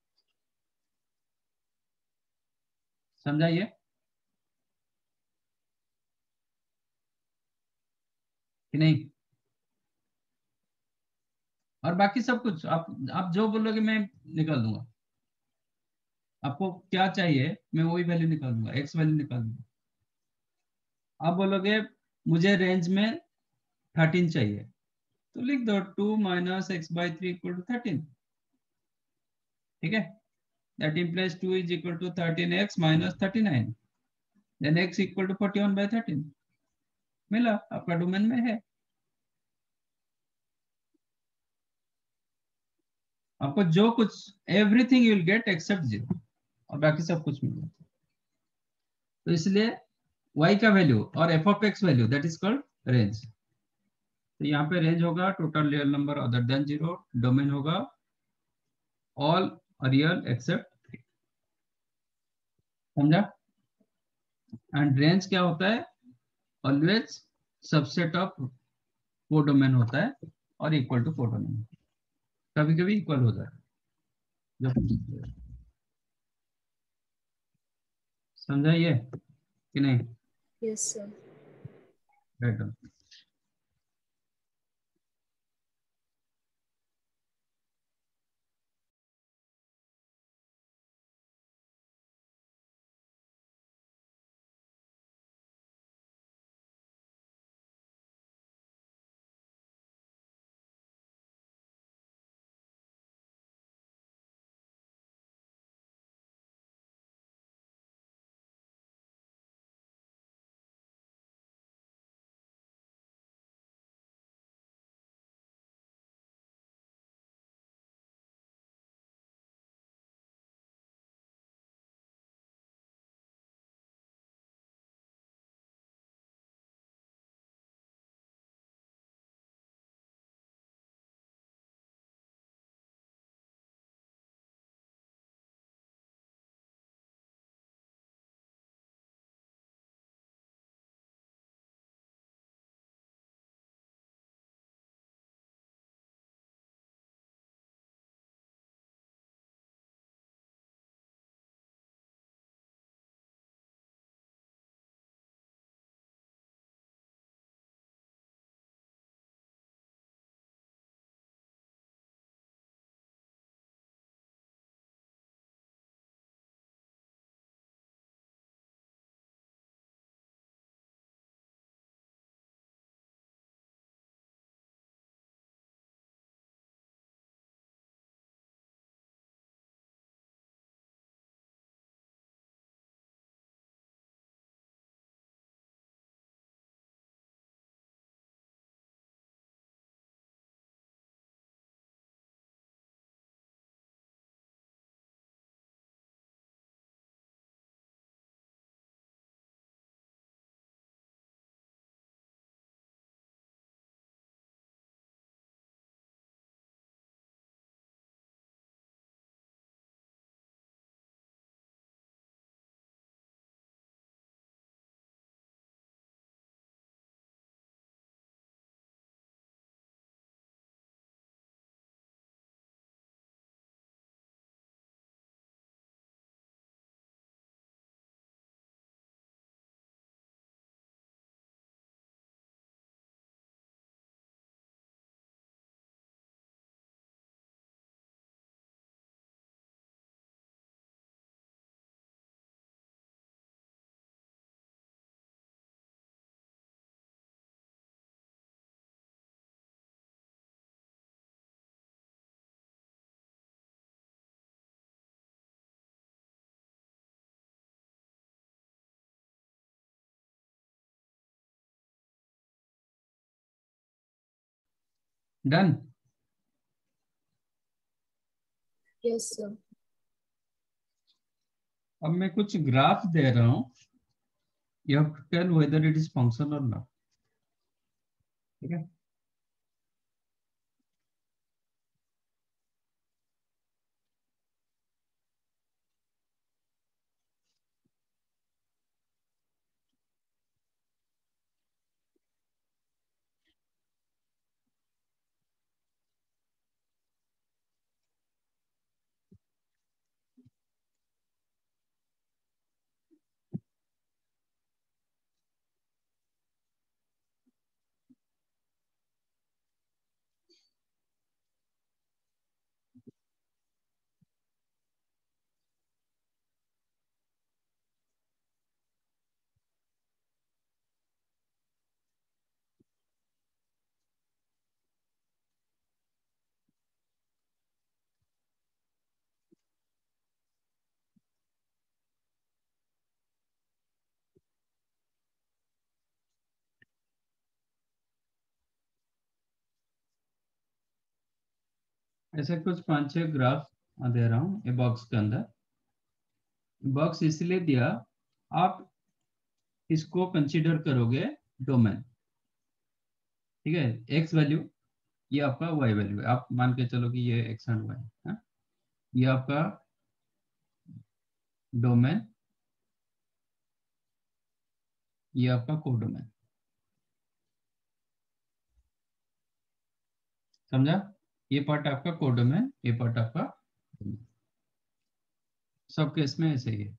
समझाइए कि नहीं? और बाकी सब कुछ आप जो बोलोगे मैं निकाल दूंगा। आपको क्या चाहिए मैं वही वैल्यू निकाल दूंगा, एक्स वैल्यू निकाल दूंगा। आप बोलोगे मुझे रेंज में 13 चाहिए, तो लिख दो 2 - x/3 = 13। ठीक है, that implies 2 = 13x - 39, then x = 41/13। मिला, आपका डोमेन में है। आपको जो कुछ everything you will get except 0 और बाकी सब कुछ मिलेगा। तो इसलिए y का वैल्यू और f of x value that is called range. तो यहाँ पे रेंज होगा total real number other than 0, domain होगा ऑल रियल एक्सेप्ट, समझा? एंड रेंज क्या होता है? ऑलवेज सबसेट ऑफ कोडोमेन होता है और इक्वल टू कोडोमेन, कभी कभी इक्वल होता है जब, समझा ये कि नहीं? Yes, sir. Right. Done. Yes, sir. अब मैं कुछ ग्राफ दे रहा हूं, you have to tell whether it is function और नॉट, ठीक है? ऐसे कुछ 5-6 ग्राफ दे रहा हूँ ये बॉक्स के अंदर। बॉक्स इसलिए दिया, आप इसको कंसीडर करोगे डोमेन, ठीक है। एक्स वैल्यू ये आपका वाई वैल्यू है, आप मान के चलो कि ये एक्स एंड वाई है, ये आपका डोमेन, ये आपका कोडोमेन। समझा? ये पार्ट आपका कोडोमेन, ये पार्ट आपका domain। सब केस में ऐसे ही है।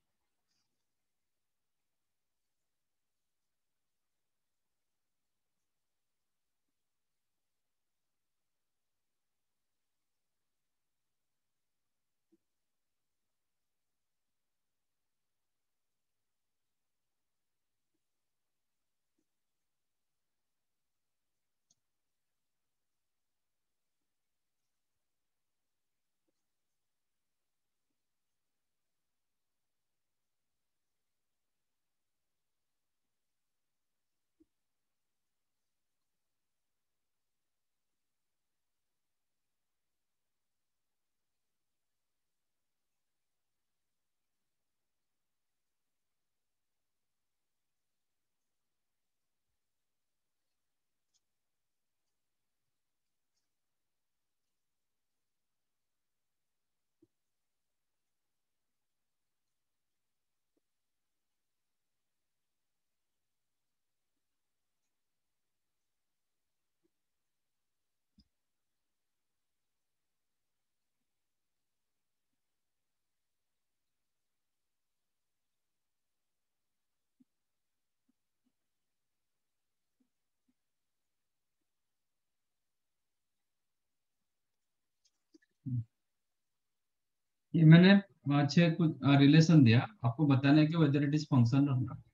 ये मैंने 6 कुछ रिलेशन दिया, आपको बताना है कि वेदर इट इज फंक्शन और not.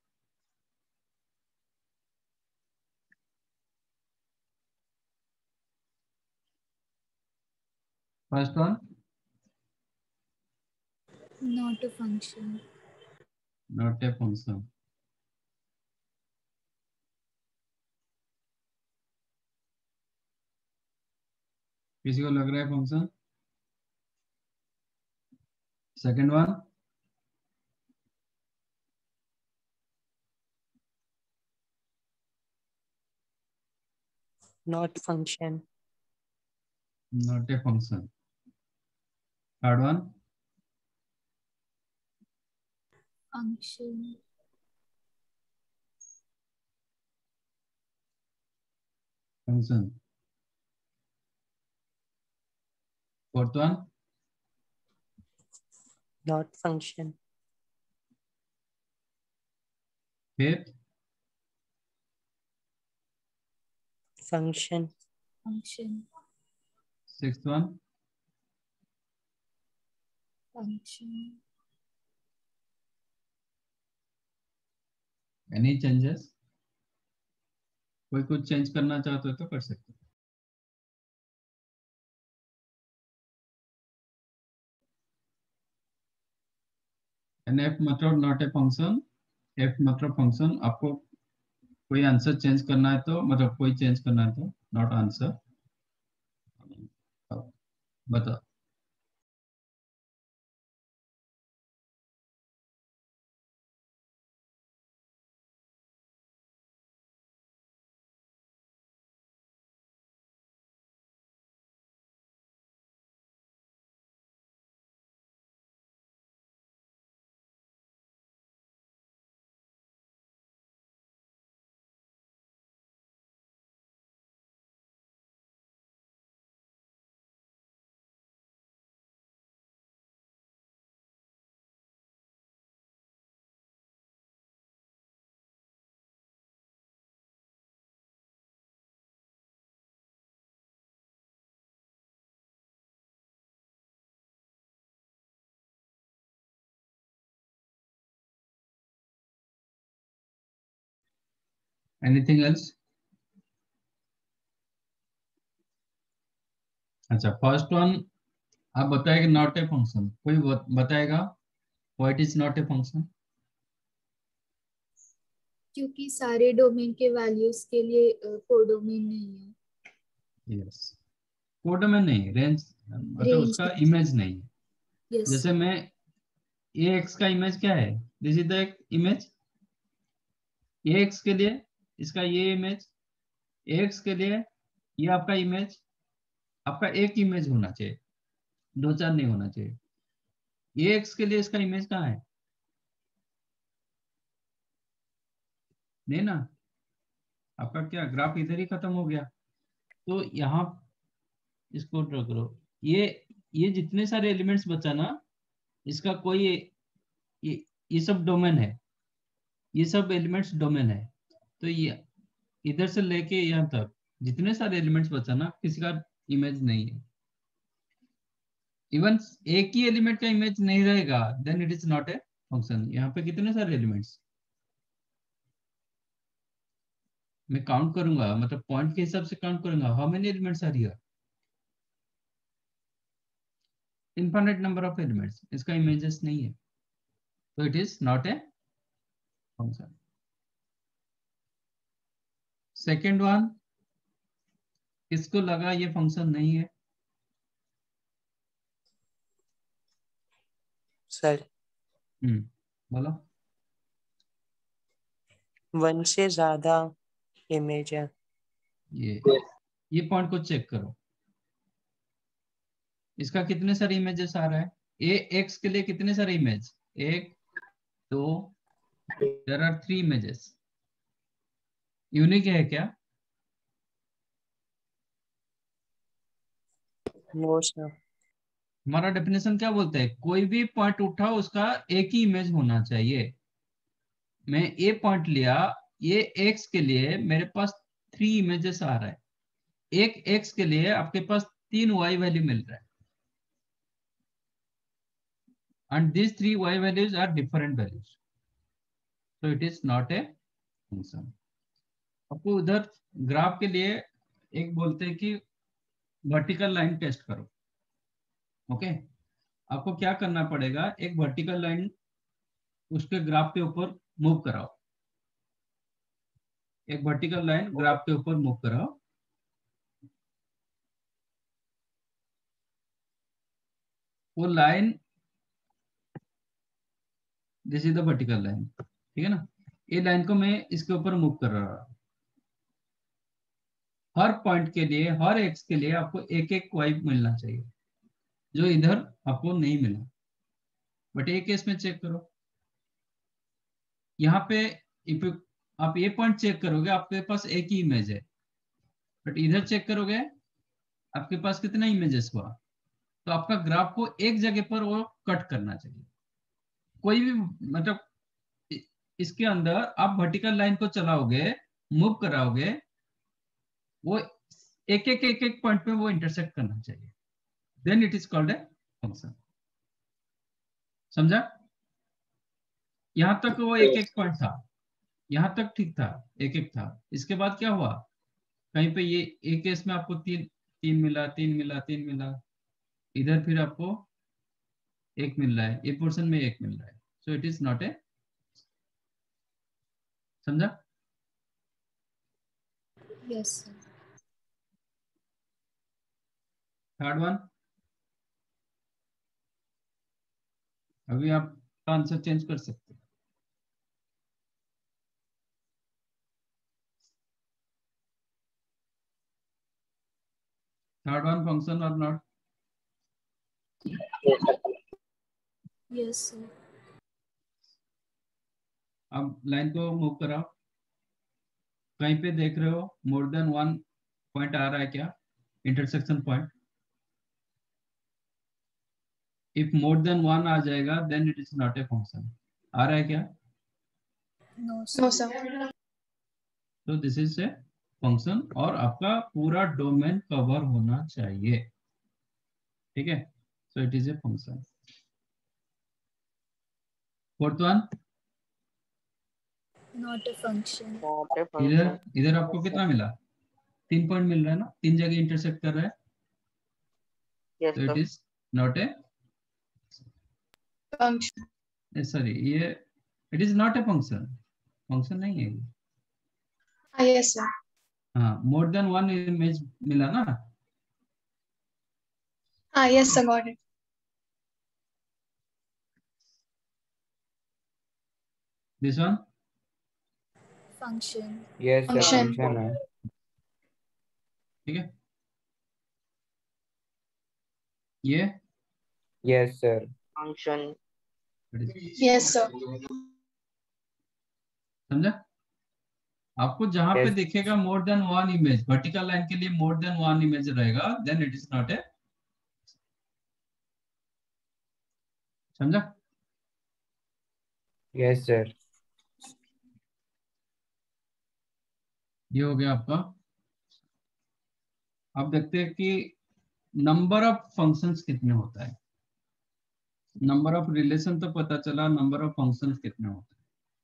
First one, Not a function. Not a function. किसी को लग रहा है function? Second one, Not function. Not a function. Third one, Function. Function. Fourth one, Not function. Fifth, Function. Function. Sixth one, Function. Any changes? कोई कुछ change करना चाहते हो तो कर सकते हो। एन एफ मतलब नॉट ए फंक्शन, एफ मतलब फंक्शन। आपको कोई आंसर चेंज करना है तो, मतलब कोई चेंज करना है तो नॉट आंसर। बताओ। Anything else? अच्छा, फर्स्ट वन आप बताएगा नॉट ए फंक्शन। कोई बताएगा what is not a function? क्योंकि सारे डोमेन के वैल्यूज के लिए कोडोमेन नहीं है। यस, कोडोमेन नहीं, रेंज मतलब Range. उसका इमेज नहीं है। Yes. जैसे मैं ax का इमेज क्या है, this is the image ax के लिए, इसका ये इमेज ax के लिए, ये आपका इमेज, आपका एक इमेज होना चाहिए, दो चार नहीं होना चाहिए। ax के लिए इसका इमेज कहाँ है, नहीं ना, आपका क्या ग्राफ इधर ही खत्म हो गया। तो यहाँ इसको ड्रॉ करो, ये जितने सारे एलिमेंट्स बचा ना, इसका कोई ये सब डोमेन है, ये सब एलिमेंट्स डोमेन है। तो ये इधर से लेके यहाँ तक जितने सारे एलिमेंट्स बचा ना, किसी का इमेज नहीं है। इवन एक ही एलिमेंट का इमेज नहीं रहेगा, then it is not a function. यहाँ पे कितने सारे एलिमेंट्स, मैं काउंट करूंगा, मतलब पॉइंट के हिसाब से काउंट करूंगा, how many elements are here, infinite number of elements, इसका इमेजेस नहीं है, तो it is not a function. Second one, किसको लगा ये फंक्शन नहीं है? सर बोलो। 1 से ज्यादा इमेज है। ये पॉइंट को चेक करो, इसका कितने सारे इमेजेस आ रहा है? एक्स के लिए कितने सारे image, 1 2, there are 3 images. Unique है क्या? No sir. हमारा डेफिनेशन क्या बोलता है, कोई भी पॉइंट उठाओ उसका एक ही इमेज होना चाहिए। मैं ए पॉइंट लिया, ये एक्स के लिए मेरे पास 3 इमेजेस आ रहा है, एक एक्स के लिए आपके पास 3 वाई वैल्यू मिल रहा है, and these 3 y values are different values, so it is not a function। आपको उधर ग्राफ के लिए एक बोलते हैं कि वर्टिकल लाइन टेस्ट करो, ओके। आपको क्या करना पड़ेगा, एक वर्टिकल लाइन उसके ग्राफ के ऊपर मूव कराओ, एक वर्टिकल लाइन ग्राफ के ऊपर मूव कराओ, वो line, this is the vertical line, ठीक है ना। ये लाइन को मैं इसके ऊपर मूव कर रहा हूं, हर पॉइंट के लिए, हर एक्स के लिए आपको एक एक वाई मिलना चाहिए, जो इधर आपको नहीं मिला। बट एक केस में चेक करो, यहाँ पे इफ आप ये पॉइंट चेक करोगे आपके पास एक ही इमेज है, बट इधर चेक करोगे आपके पास कितना इमेजेस हुआ। तो आपका ग्राफ को एक जगह पर वो कट करना चाहिए, कोई भी मतलब इसके अंदर आप वर्टिकल लाइन को चलाओगे, मूव कराओगे, वो एक एक पॉइंट पे वो इंटरसेक्ट करना चाहिए, then it is called a function. समझा? यहां तक वो एक एक पॉइंट था, यहां तक ठीक था, एक एक था। इसके बाद क्या हुआ, कहीं पे ये एक केस में आपको 3 मिला, 3 मिला, 3 मिला, इधर फिर आपको 1 मिल रहा है, ये पोर्शन में 1 मिल रहा है, so it is not a. समझा? Yes, sir. थर्ड वन, अभी आप आंसर चेंज कर सकते हैं। थर्ड वन फंक्शन और नॉट? Yes, sir. अब लाइन को मूव कराओ, कहीं पे देख रहे हो मोर देन 1 पॉइंट आ रहा है क्या, intersection point? If more than 1 आ जाएगा then it is not a function. आ रहा है क्या? No, No, sir. sir. तो दिस इज ए फंक्शन, और आपका पूरा डोमेन कवर होना चाहिए, ठीक है, so it is a function. Fourth one, Not a function. Not a इधर function। इधर आपको कितना मिला, 3 पॉइंट मिल रहा है ना, 3 जगह इंटरसेक्ट कर रहा है, Yes, तो it sir। Is not a Function. Sorry, ये it is not a function, function नहीं है ये। Ah, yes, sir. हाँ, मोर देन 1 इमेज मिला ना, Yes, sir, got it. This one function. Yes sir Function. Function है। ठीक है, ये yes sir. function, Yes, sir. समझा? आपको जहां पे Yes. दिखेगा more than one image, vertical line के लिए मोर देन वन इमेज रहेगा, then it is not a. समझा? Yes sir. ये हो गया आपका। अब देखते हैं कि नंबर ऑफ फंक्शंस कितने होता है। नंबर ऑफ रिलेशन तो पता चला, नंबर ऑफ फंक्शंस कितने होते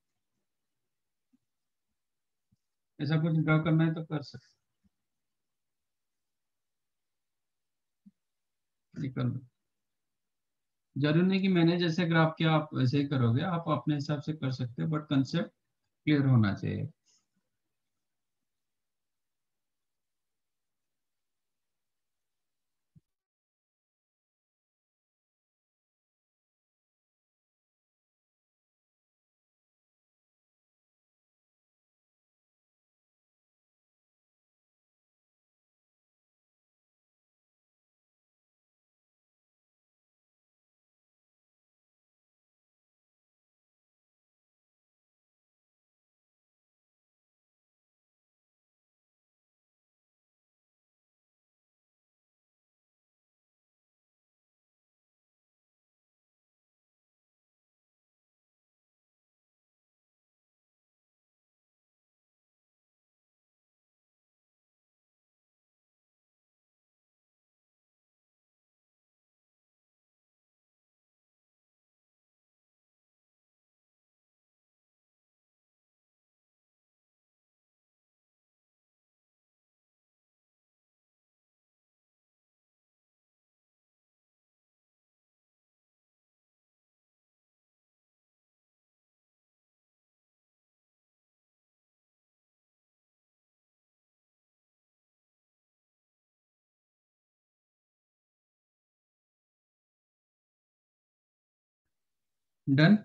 हैं। ऐसा कुछ ड्रॉ करना है तो कर सकते, कर लो। जरूरी नहीं कि मैंने जैसे ग्राफ किया आप वैसे ही करोगे, आप अपने हिसाब से कर सकते हो, बट कंसेप्ट क्लियर होना चाहिए। Done.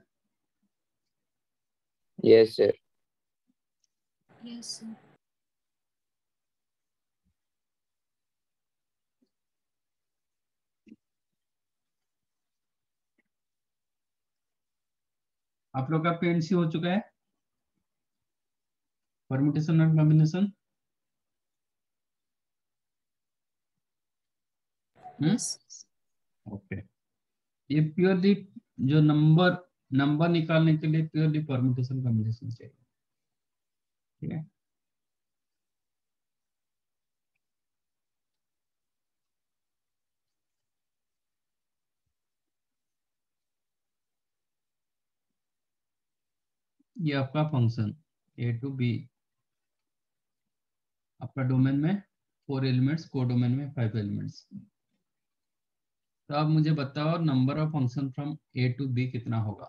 Yes sir. Yes, sir. आप लोग का पेंसी हो चुका है, permutation and combination. Yes. Okay, ये प्योरली जो नंबर नंबर निकालने के लिए प्योरली परम्यूटेशन कॉम्बिनेशन चाहिए। ठीक है, ये आपका फंक्शन ए टू बी, आपका डोमेन में 4 एलिमेंट्स, को डोमेन में 5 एलिमेंट्स। तो अब मुझे बताओ number of function from A to B कितना होगा।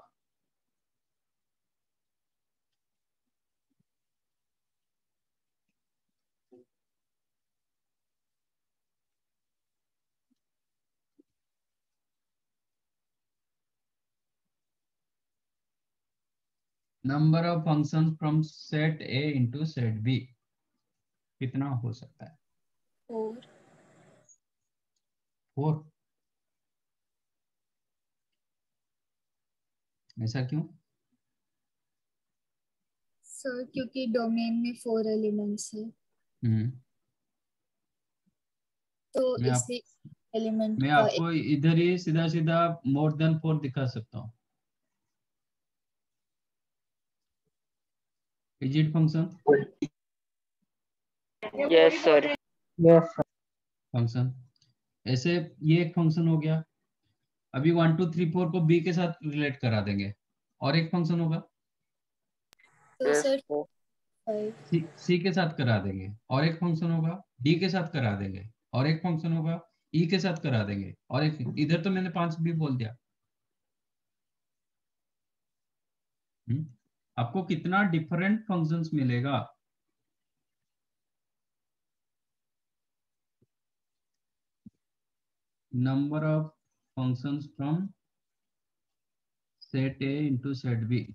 Number of function from set A into set B कितना हो सकता है? 4. 4। ऐसा क्यों? सर क्योंकि डोमेन में 4 एलिमेंट्स है, हम्म, तो मैं इसी एलिमेंट मैं का आपको इधर ही सीधा सीधा मोर देन 4 दिखा सकता हूँ। Is it function? yes sir, Yes, sir. Function ऐसे, ये एक फंक्शन हो गया। अभी 1 2 3 4 को बी के साथ रिलेट करा देंगे, और एक फंक्शन होगा। तो yes सर sir, 5. सी के साथ करा देंगे, और एक फंक्शन होगा। डी के साथ करा देंगे, और एक फंक्शन होगा। ई के साथ करा देंगे, और एक। इधर तो मैंने 5 भी बोल दिया। आपको कितना डिफरेंट फंक्शंस मिलेगा? number of functions from set A into set B.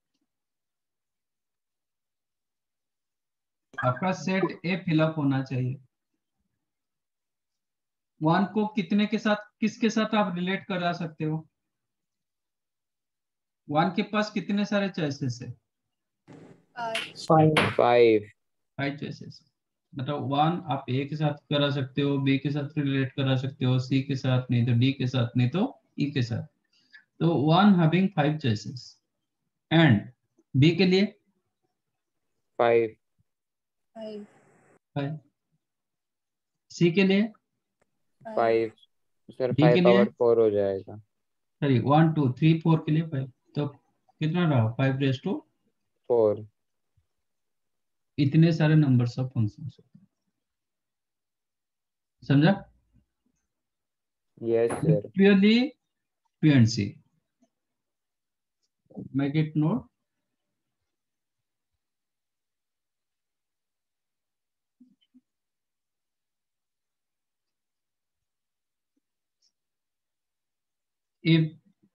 आपका सेट ए फिलअप होना चाहिए। वन को कितने के साथ, किसके साथ आप रिलेट करा सकते हो? वन के पास कितने सारे चॉइसेस है? 5. 5 चॉइसेस। मतलब वन आप ए के साथ करा सकते हो, बी के साथ रिलेट करा सकते हो, सी के साथ, नहीं तो डी के साथ, नहीं तो ई के साथ। तो one having 5 choices and B के लिए 5 5, सी के लिए 5 सर, डी 5 के लिए पावर 4 हो जाएगा। सॉरी 1 2 3 4 के लिए 5। तो कितना रहा? 5 रेज़ टू 4। इतने सारे नंबर्स ऑफ फंक्शंस। समझा? Yes sir. Purely P and C. Make it note. If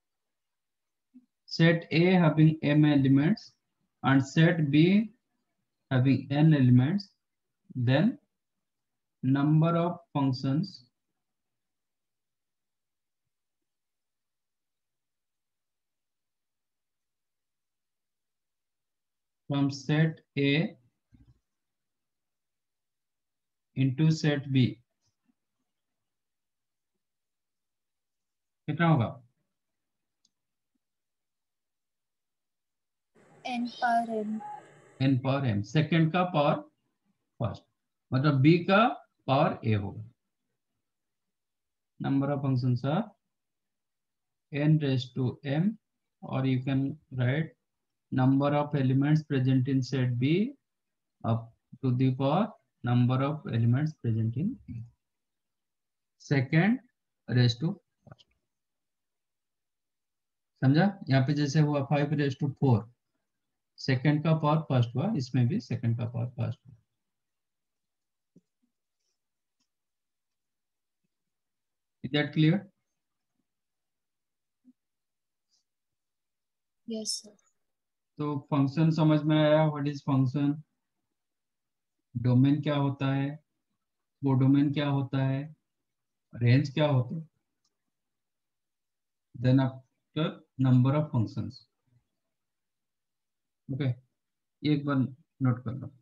set A having m elements and set B having n elements, then number of functions from set A into set B कितना होगा? n power m. n power m, second का power first, मतलब b का power a होगा। Number of functions are n raised to m, or you can write number of elements present in set B up to the power number of elements present in A. Second raised to first. समझा? यहाँ पे जैसे हुआ 5 raised to 4, second का power first हुआ, इसमें भी second का पावर फर्स्ट हुआ। Is that clear? Yes, sir. तो फंक्शन समझ में आया? What is function? डोमेन क्या होता है, कोडोमेन क्या होता है, रेंज क्या होता है, then after number of functions. Okay, एक बार नोट कर लो।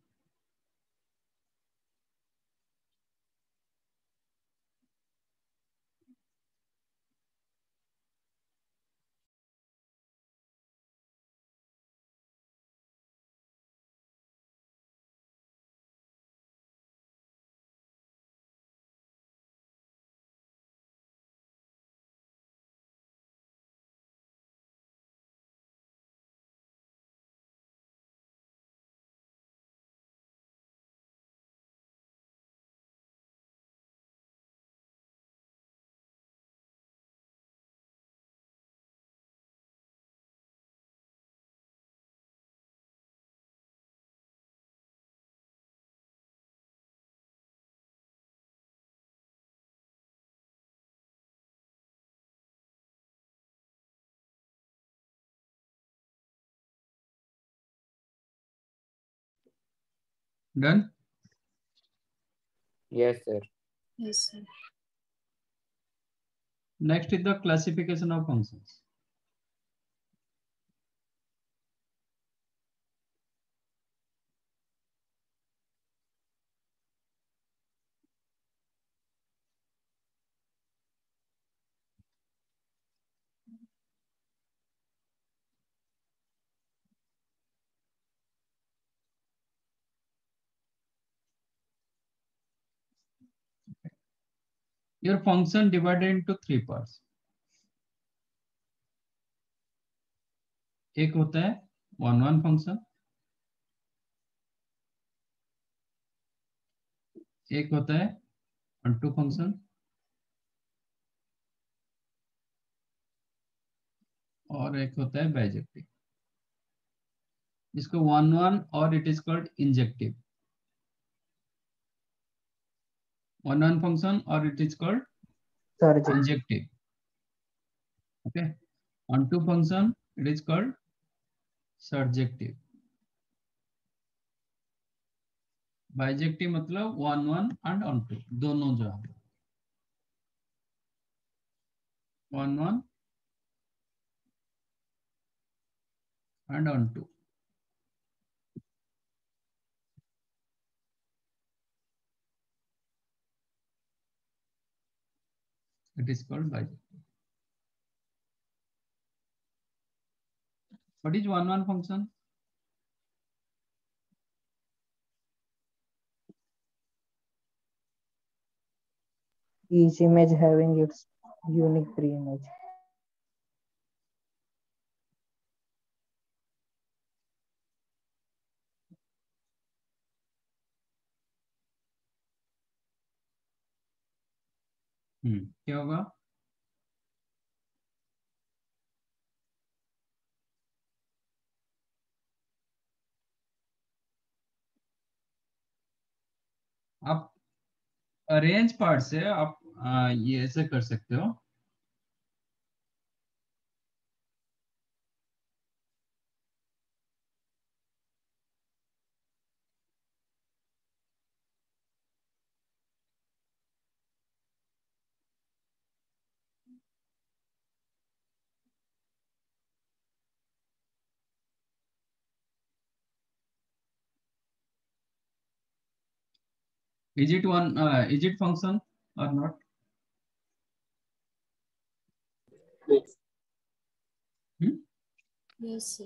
Done? Yes sir. Yes, sir. Next is the classification of functions. Your function divided into 3 parts. एक होता है वन फंक्शन, एक होता है टू फंक्शन, और एक होता है बाइजेक्टिव। इसको वन और it is called injective. One function और it is called Surjective. Injective. Okay. Onto function, it is called surjective. Bijective मतलब one one and onto दोनों जो है one one and onto. It is called bijective. What is one one function? Each image having its unique pre-image. क्या होगा? आप arrange part से आप ये ऐसे कर सकते हो. Is it one? Is it function or not? Yes, sir.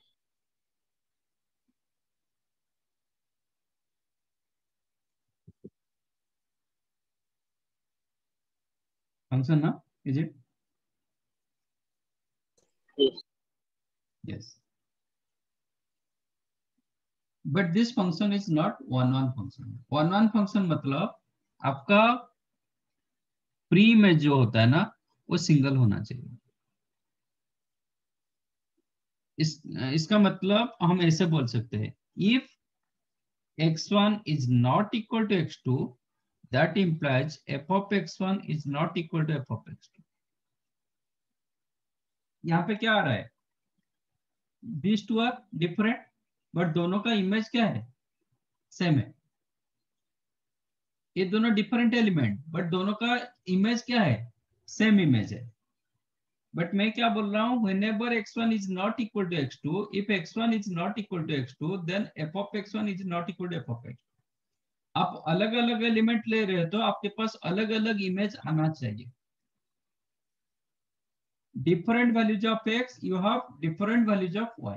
Function, na? Is it? Yes. Yes. But this function is not one-one function. One-one function मतलब आपका प्री इमेज जो होता है ना वो सिंगल होना चाहिए. इसका मतलब हम ऐसे बोल सकते हैं if x1 is not equal to x2 that implies f of x1 is not equal to f of x2. यहाँ पे क्या आ रहा है? These two are different but दोनों का इमेज क्या है? सेम है. ये दोनों डिफरेंट एलिमेंट बट दोनों का इमेज क्या है? सेम इमेज है. बट मैं क्या बोल रहा हूं? whenever x1 is not equal to x2, if x1 is not equal to x2, then f of x1 is not equal to f of x2. आप अलग अलग एलिमेंट ले रहे हो तो आपके पास अलग अलग इमेज आना चाहिए. Different values of x, you have different values of y.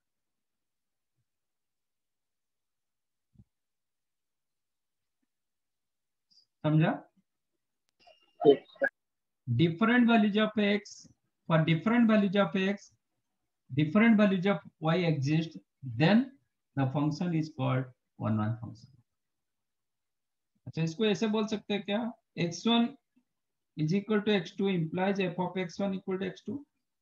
समझा? Different values of x, for different values of x, different values of y exist, then the function is called one-one function. अच्छा, इसको ऐसे बोल सकते हैं क्या? x1 is equal to x2 implies f of x1 equal to x2.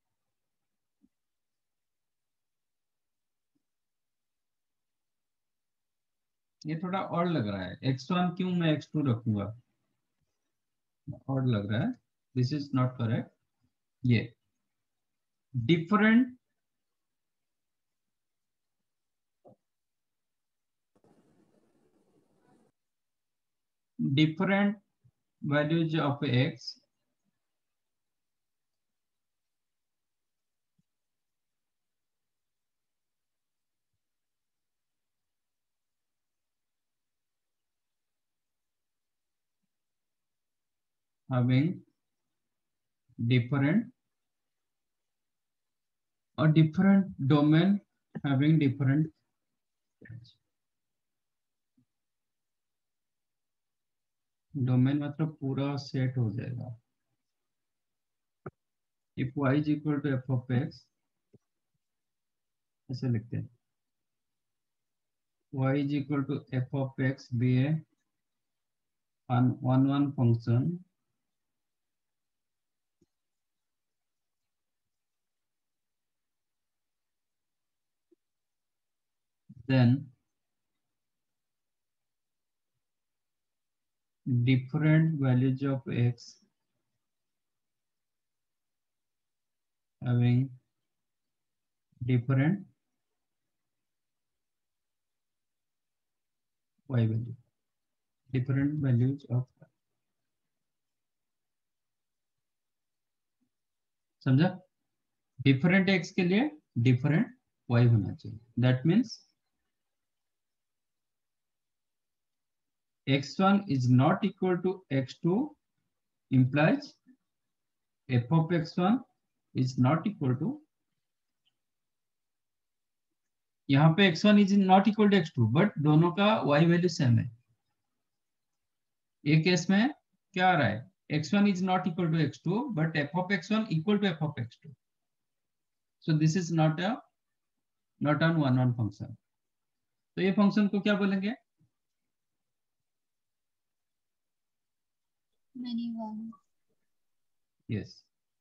ये थोड़ा और लग रहा है. x1 क्यों मैं x2 रखूंगा? और लग रहा है. This is not correct. ये different different values of x having different or different domain having different. Domain मतलब पूरा सेट हो जाएगा. if y is equal to f of x, ऐसे लिखते हैं y is equal to f of x be a one-one function then different values of x having different y value, different values of, समझा? Different x के लिए different y होना चाहिए. That means x1 is not equal to x2 implies f of x1 is not equal to, यहाँ पे x1 is not equal to x2 but दोनों का y value same है. एक केस में क्या आ रहा है, x1 is not equal to x2 but f of x1 equal to f of x2. So this is not an one-one function. तो ये फंक्शन को क्या बोलेंगे? Many one. Yes.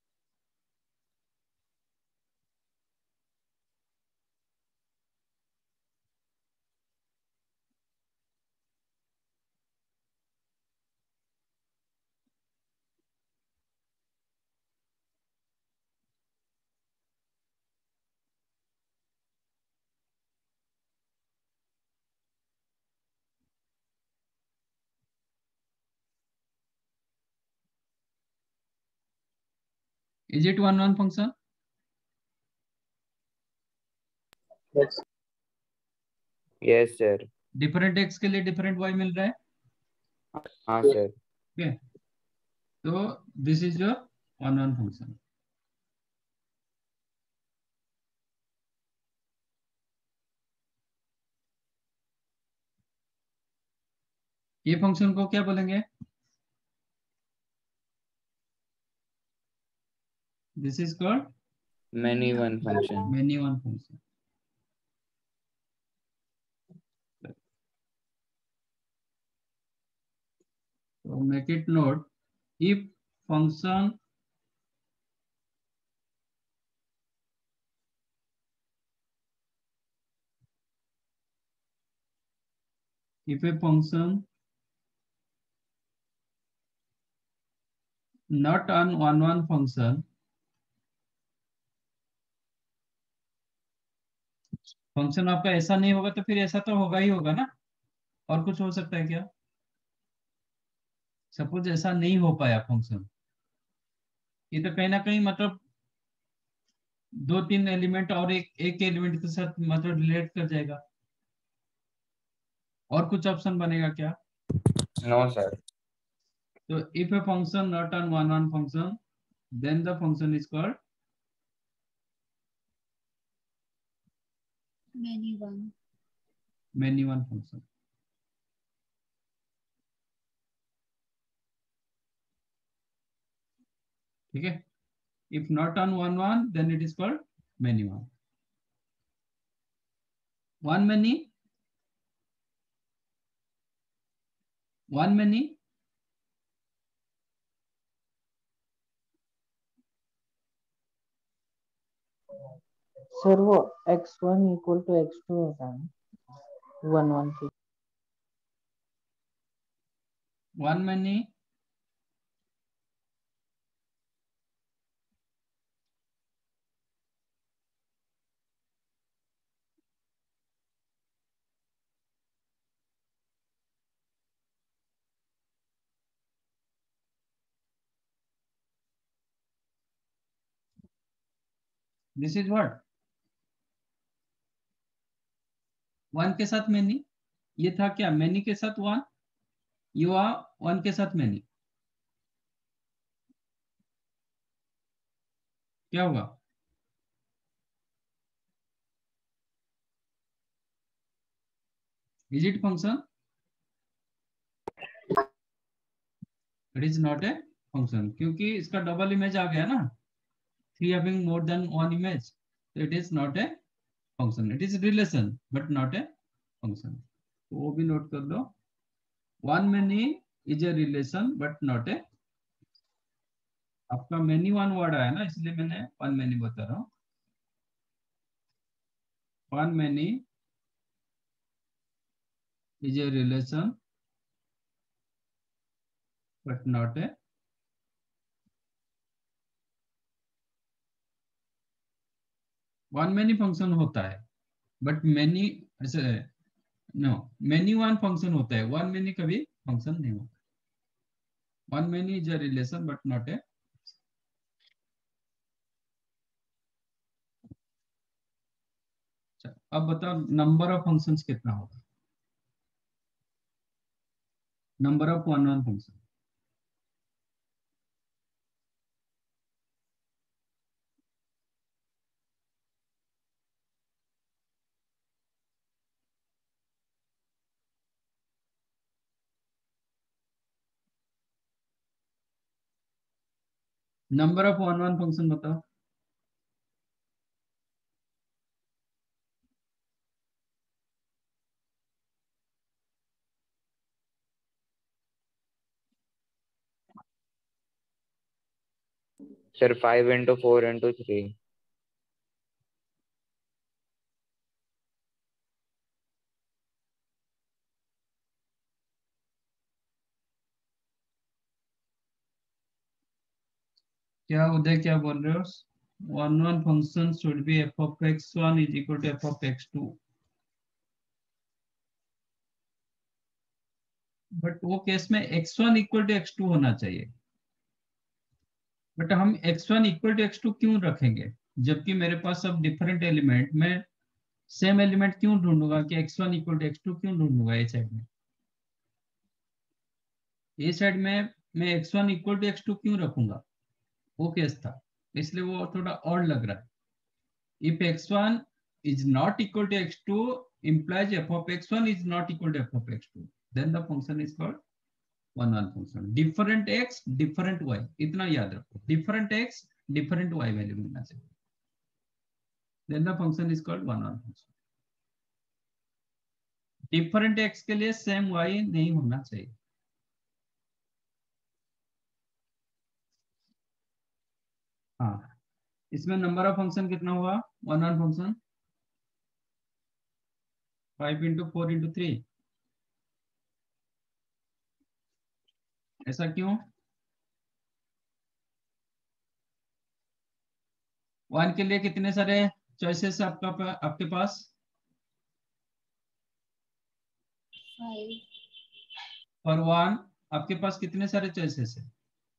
Is it one-one function? Yes sir. Different x के लिए different y मिल रहा है. हाँ सर. ओके, तो this is your one one function. ये फंक्शन को क्या बोलेंगे? This is called many one function. Many one function. So make it note, if function if a function not on one-one function, function आपका ऐसा नहीं होगा तो फिर ऐसा तो होगा ही होगा ना, और कुछ हो सकता है क्या? सपोज ऐसा नहीं हो पाया फंक्शन, ये तो कहीं ना कहीं मतलब दो तीन एलिमेंट और एक एलिमेंट के साथ मतलब रिलेट कर जाएगा. और कुछ ऑप्शन बनेगा क्या? No sir. तो if a function not on one one function, then the function is called Many one. Many one function. ठीक है, if not on one one then it is called many one. One many, one many, sir वो x1 equal to x2 होता है 1 1 की. One many, this is what, one के साथ many. ये था क्या, मैनी के साथ वन, ये हुआ वन के साथ मैनी. क्या होगा? Is it function? It is not a function, क्योंकि इसका डबल इमेज आ गया ना, three having more than one image, तो it is not a function. It is relation but not a function. तो वो भी नोट कर लो, one many is a relation but not a. आपका मैनी वन वर्ड आया ना, इसलिए मैंने वन मैनी बता रहा हूँ. One many is a relation but not a one many function होता है, बट मेनी ऐसे नो, मेनी वन फंक्शन होता है, वन मेनी कभी फंक्शन नहीं होता. One many is a relation but not a. अब बताओ नंबर ऑफ फंक्शंस कितना होगा, number of one one function. Number of one one function बताओ. Sir 5 into 4 into 3. क्या उदय क्या बोल रहे हो? One one function should be f of x one is equal to F of x two. But वो case में x one equal to x two होना चाहिए. बट हम x one equal to x two क्यों रखेंगे, जबकि मेरे पास सब डिफरेंट एलिमेंट में सेम एलिमेंट क्यों ढूंढूंगा कि x one equal to x two क्यों ढूंढूंगा. ए साइड में, ए साइड में मैं x one equal to x two क्यों रखूंगा, वो केस था, इसलिए वो थोड़ा और लग रहा है. If x1 is not equal to x2 implies f of x1 is not equal to f of x2, then the function is called one one function. Different x different y, इतना याद रखो, different x different y value मिलना चाहिए, then the function is called one one function. different x के लिए same y नहीं होना चाहिए. हाँ, इसमें नंबर ऑफ फंक्शन कितना हुआ, one one function 5 into 4 into 3. ऐसा क्यों? वन के लिए कितने सारे चॉइसेस आपके पास? 5. और वन आपके पास कितने सारे चॉइसेस है?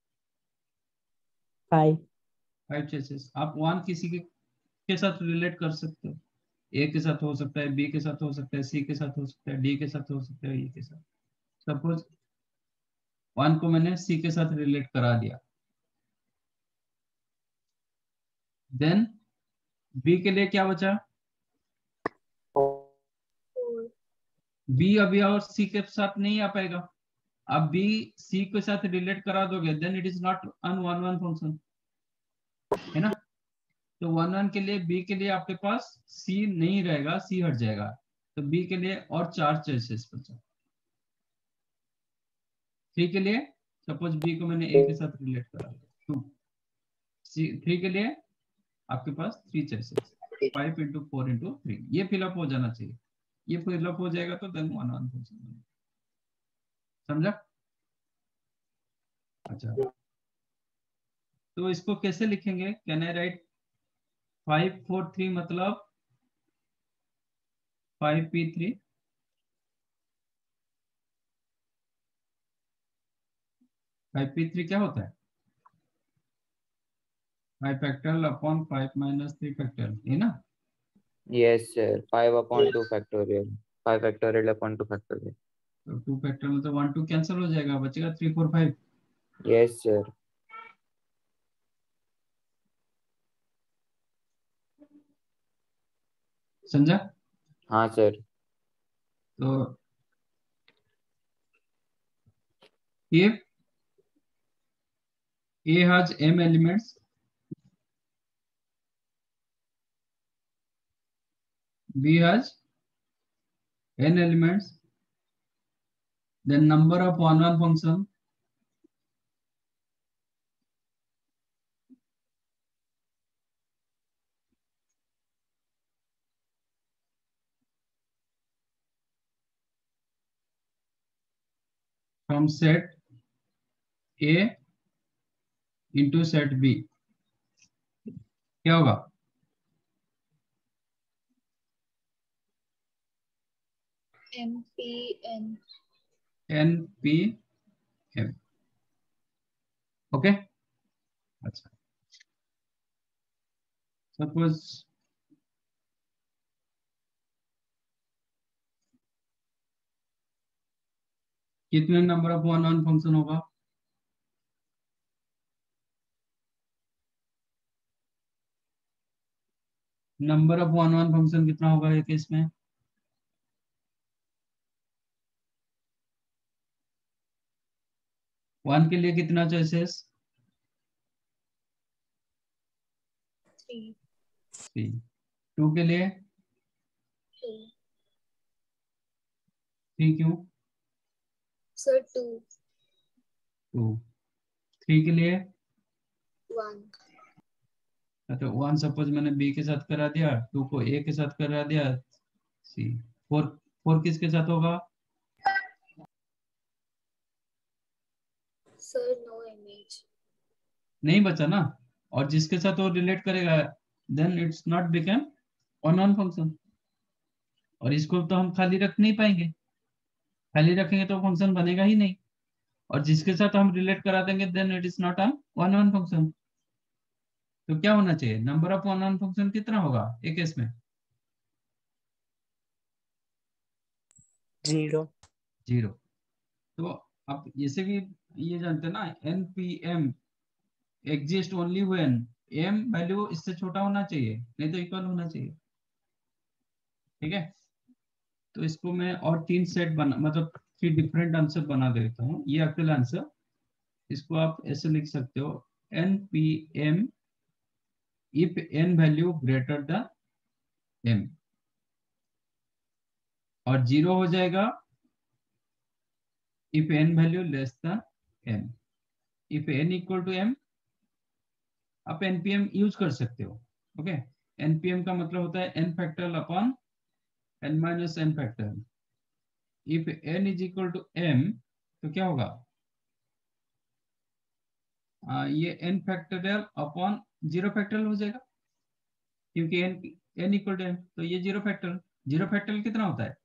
5. 5 चॉइसेस. आप वन किसी के साथ रिलेट कर सकते हो, ए के साथ हो सकता है, बी के साथ हो सकता है, सी के साथ हो सकता है, डी के साथ हो सकता है, ई के साथ. सपोज वन को मैंने सी के साथ रिलेट करा दिया, देन बी के लिए क्या बचा? बी अभी और सी के साथ नहीं आ पाएगा. आप बी सी के साथ रिलेट करा दोगे, then it is not an one one function, है ना. तो वन वन के लिए बी के लिए आपके पास सी नहीं रहेगा, सी हट जाएगा, तो बी के लिए और 4 चॉइसेस बचा. थ्री के लिए सपोज बी को मैंने ए के साथ रिलेट करा दिया, तो थ्री के लिए आपके पास 3 चॉइसेस, 5 into 4 into 3. ये फिलअप हो जाना चाहिए, ये फिलअप हो जाएगा तो देन वन वन फंक्शन बनेगा. समझा? अच्छा, तो इसको कैसे लिखेंगे? कैन आई राइट 5 4 3 मतलब 5p3 5p3 क्या होता है? 5 फैक्टोरियल अपॉन 5 minus 3 फैक्टोरियल, है ना. Yes sir, 5 upon 2 factorial. 5 factorial upon 2 factorial. तो 2 फैक्टोरियल मतलब 1 2 कैंसिल हो जाएगा, बचेगा 3 4 5. Yes sir. समझा? हाँ सर. तो if A has m elements, B has n elements, then number of one one function from set A into set B क्या होगा? NPN. NPM. ओके, अच्छा सपोज कितने number of one one function होगा? Number of one one function कितना होगा एक case में? One के लिए कितना चॉइसेस? 3. 3. टू के लिए 2. 3 क्यों? Sir, 2. 2. 3 के लिए 1. तो 1 सपोज मैंने बी के साथ करा दिया, 2 को ए के साथ करा दिया, सी। 4 4 किसके साथ होगा? Sir, no image. नहीं बचा ना, और जिसके साथ वो रिलेट करेगा then it's not become one one function. और इसको तो हम खाली रख नहीं पाएंगे, खाली रखेंगे तो फंक्शन बनेगा ही नहीं। और जिसके साथ हम रिलेट करा देंगे then it is not a one one function. तो क्या होना चाहिए? Number of one one function कितना होगा एक केस में? 0. 0। तो आप इसे भी ये जानते हैं ना, NPM exist only when m value इससे छोटा होना चाहिए, नहीं तो इक्वल होना चाहिए। ठीक है, तो इसको मैं और 3 सेट बना, मतलब 3 डिफरेंट आंसर बना देता हूँ। ये एक्चुअल आंसर, इसको आप ऐसे लिख सकते हो, NPM if n value greater than m, और 0 हो जाएगा if n value less than m। if n equal to m आप npm यूज कर सकते हो। ओके, npm का मतलब होता है n factorial upon n minus n factorial. If n is equal to m तो क्या होगा? ये n फैक्टोरियल अपॉन 0 फैक्टोरियल हो जाएगा, क्योंकि n इक्वल टू m, तो ये 0 फैक्टोरियल। 0 फैक्टोरियल कितना होता है?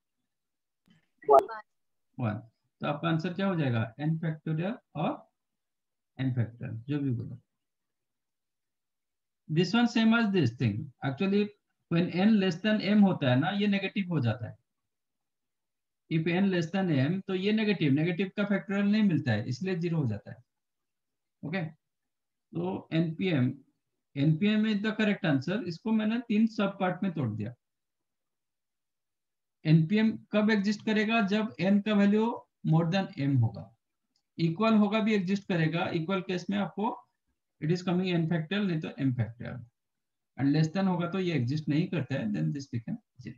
1। तो आपका आंसर क्या हो जाएगा? n फैक्टोरियल और n फैक्टोरियल, जो भी बोलो। This one same as this thing. Actually when n less than m होता है ना, ये नेगेटिव हो जाता है। If n less than m तो ये नेगेटिव, नेगेटिव का फैक्टोरियल नहीं मिलता है, इसलिए 0 हो जाता है। ओके, तो npm is the correct answer. इसको मैंने 3 सब पार्ट में तोड़ दिया। npm कब एग्जिस्ट करेगा? जब n का वैल्यू मोर देन m होगा। इक्वल होगा भी एग्जिस्ट करेगा, इक्वल केस में आपको it is coming n factorial, नहीं तो m factorial. And less than होगा तो ये एग्जिस्ट नहीं करता है, देन दिस बिकम 0।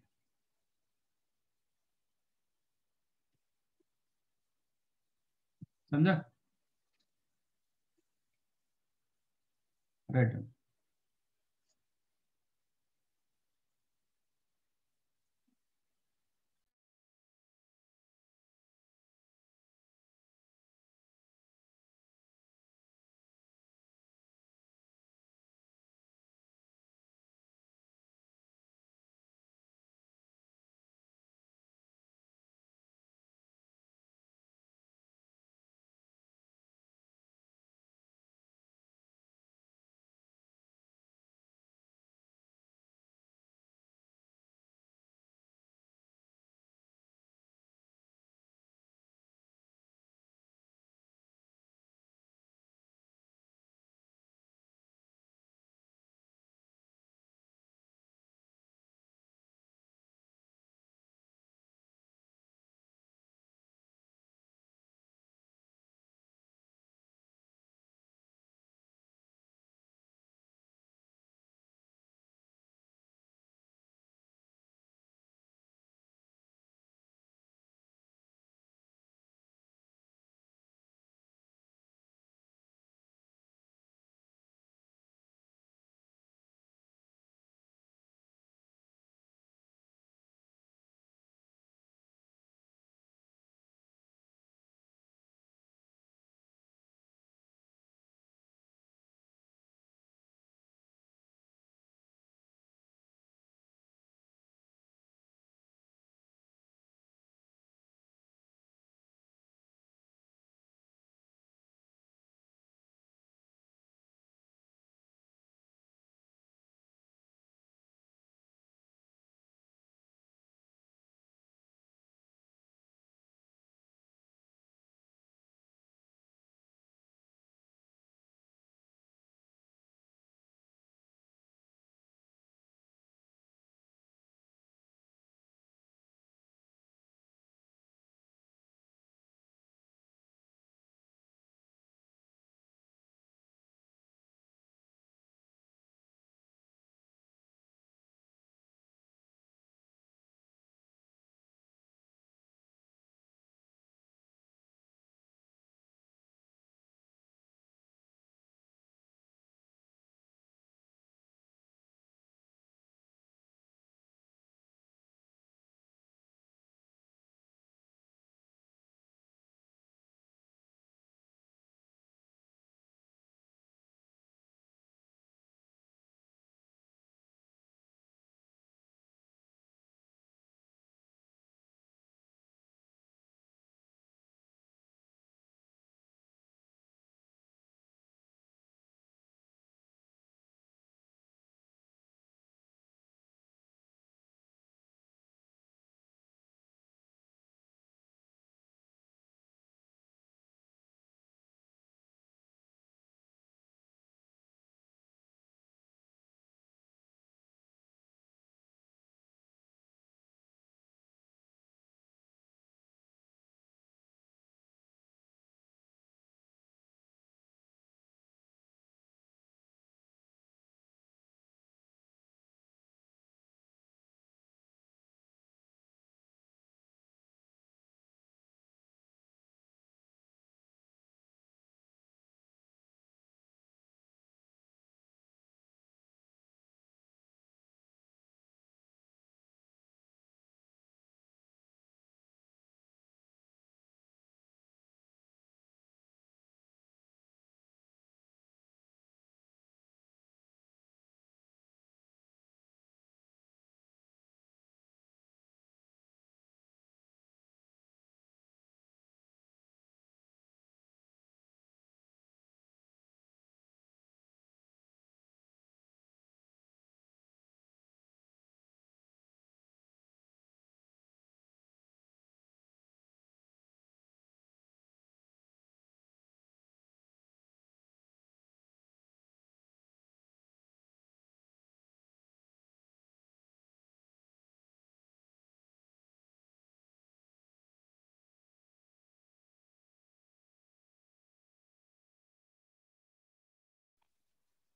समझा? Right.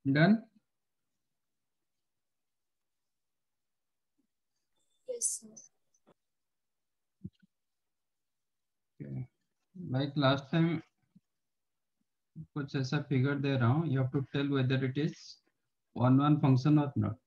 Done. Yes, sir. Like last time कुछ ऐसा फिगर दे रहा हूँ, you have to tell whether it is one function और नॉट।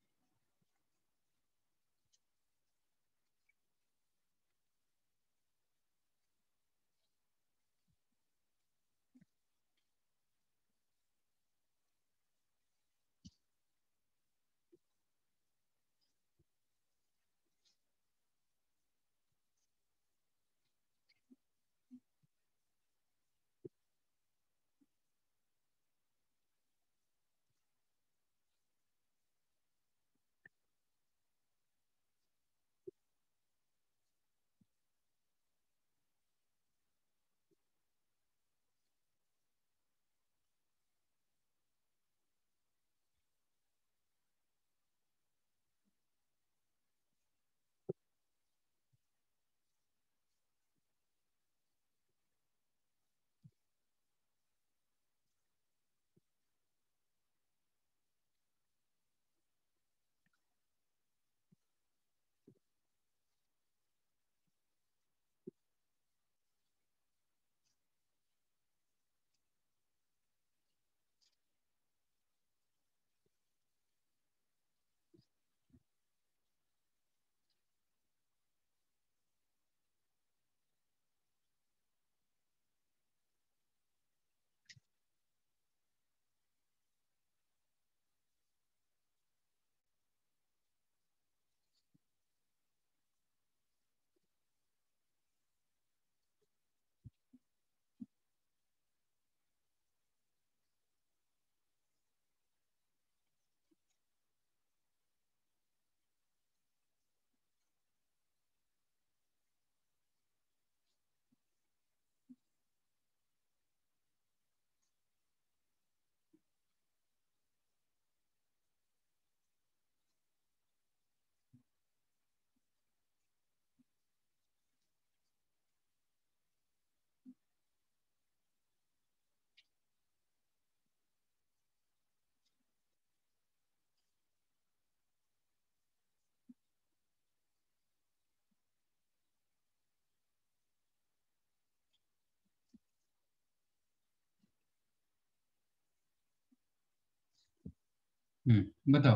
बताओ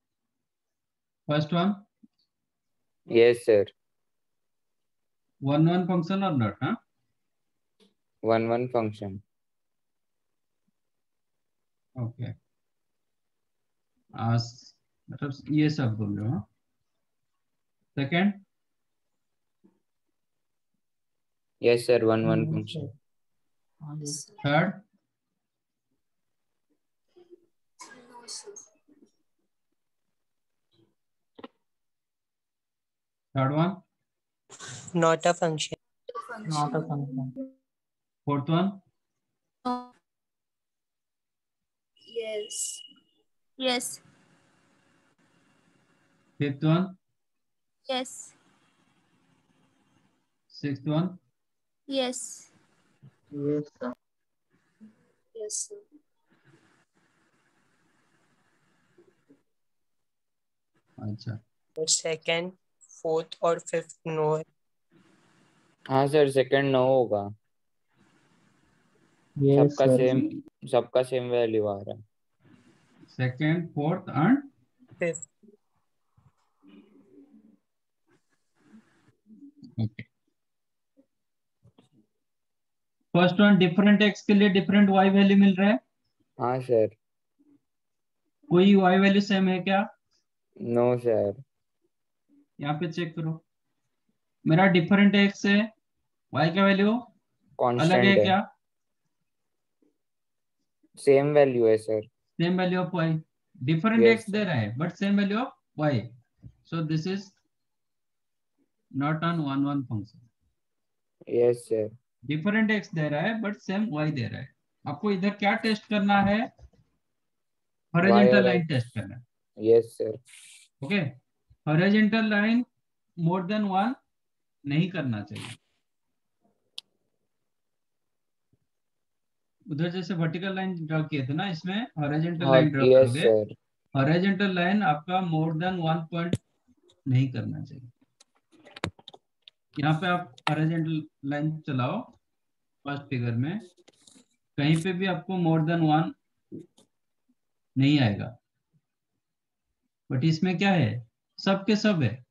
first one. Yes, sir. one function और नॉट। हाँ, One function. ओके। मतलब ये सब बोल रहे हो। Second, Yes, sir. One Yes, function. sir. Yes. Third, No, sir. Third one, Not a function. Not a function. Fourth one, Yes. Yes. Fifth one, Yes. Sixth one, Yes. Yes, sir. Yes, sir. अच्छा। Second, fourth और fifth no है. हाँ sir, second no होगा। Yes, sir. सबका same value आ रहा है। Second, fourth and Fifth. Okay. First one, different x के लिए डिफरेंट वाई वैल्यू मिल रहा है। हाँ सर। कोई वाई वैल्यू सेम है क्या? No sir. यहाँ पे चेक करो, मेरा डिफरेंट एक्स है, वाई का वैल्यू अलग है कांस्टेंट है। क्या? सेम वैल्यू है sir. Same value of y. Different Yes, x दे रहा है but same value of y, so this is not one one function. Yes sir. Different x दे रहा है बट सेम वाई दे रहा है। आपको इधर क्या टेस्ट करना है? वाई हॉरिजॉन्टल और लाइन एक्स। टेस्ट करना है। Yes sir. Okay, horizontal line more than one नहीं करना चाहिए। उधर जैसे वर्टिकल लाइन ड्रा किए थे ना, इसमें हॉरिजॉन्टल हाँ लाइन ड्रा यस करोगे। सर। हॉरिजॉन्टल लाइन आपका मोर देन 1 पॉइंट नहीं करना चाहिए। यहाँ पे आप हॉरिजॉन्टल लाइन चलाओ फर्स्ट फिगर में, कहीं पे भी आपको मोर देन 1 नहीं आएगा। बट इसमें क्या है, सब के सब है।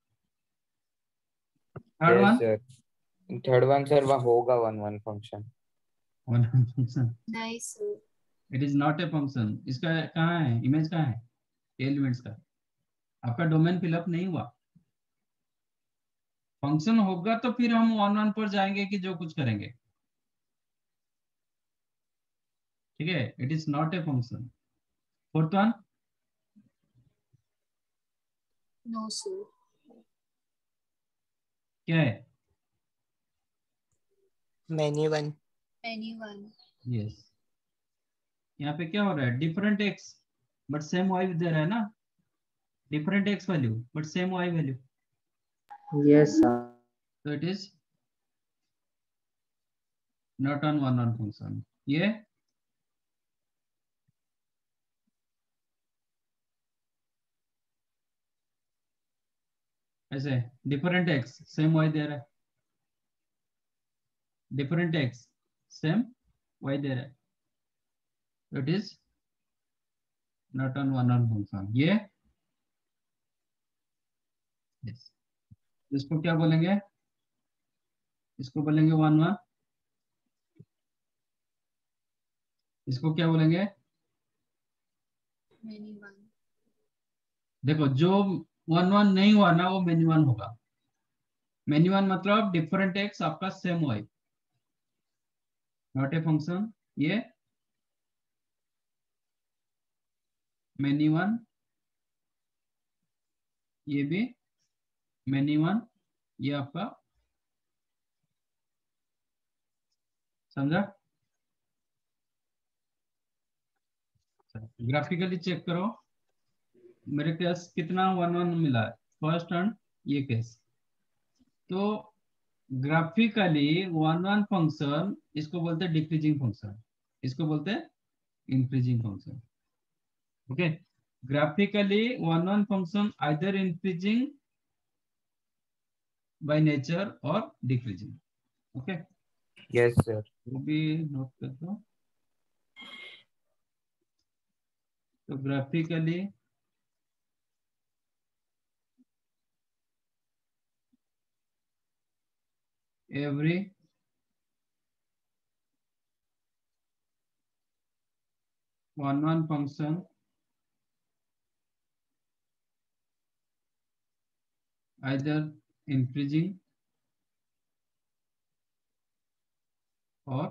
Third yes one, sir. Third one sir वहाँ होगा 1 1 function. One function, Nice, sir. It is not a function. इसका कहाँ है, इमेज कहाँ है एलिमेंट्स का? आपका डोमेन फिलअप नहीं हुआ। फंक्शन होगा तो फिर हम 1 1 पर जाएंगे कि जो कुछ करेंगे, ठीक है। It is not a function. Fourth one, No, sir. क्या है? many1. Anyone. यस। यहाँ पे क्या हो रहा है, different x but same y दे रहा है ना, different x value but same y value, Yes, sir. so it is not on 1 1 function। ये ऐसे डिफरेंट एक्स सेम वाई दे रहा है, डिफरेंट एक्स सेम वाई दे रहा है, so it is not on 1 1 function। ये yes। इसको क्या बोलेंगे, इसको बोलेंगे 1 1, इसको क्या बोलेंगे? Anyone. देखो जो 1 1 नहीं हुआ ना वो मेनी वन होगा। मेनी वन मतलब डिफरेंट एक्स आपका same y, not a function. ये मेनी वन, ये भी मेनी वन, ये आपका, समझा? ग्राफिकली चेक करो, मेरे केस कितना 1 1 मिला है फर्स्ट एंड ये केस। तो ग्राफिकली 1 1 फंक्शन इसको बोलते हैं डिक्रीजिंग फंक्शन, इसको बोलते हैं increasing function. Okay, graphically 1 1 function either increasing by nature और डिक्रीजिंग। Okay, yes sir. वो भी नोट कर दो। तो graphically every one function either increasing or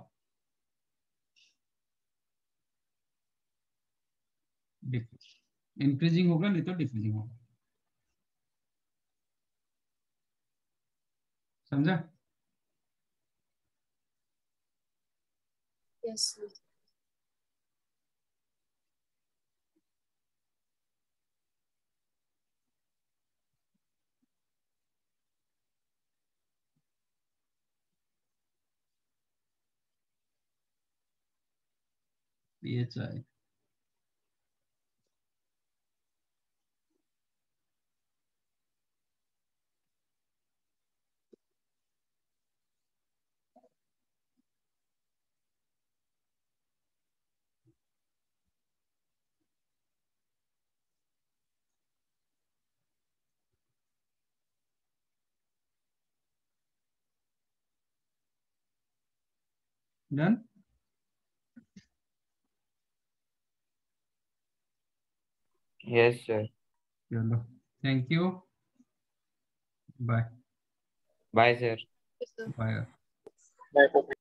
decreasing। Increasing होगा नहीं तो डिक्रीजिंग होगा, समझा? Yes, sir. PHI done. Yes sir. चलो, thank you, bye bye sir. Yes, sir. Bye. Bye.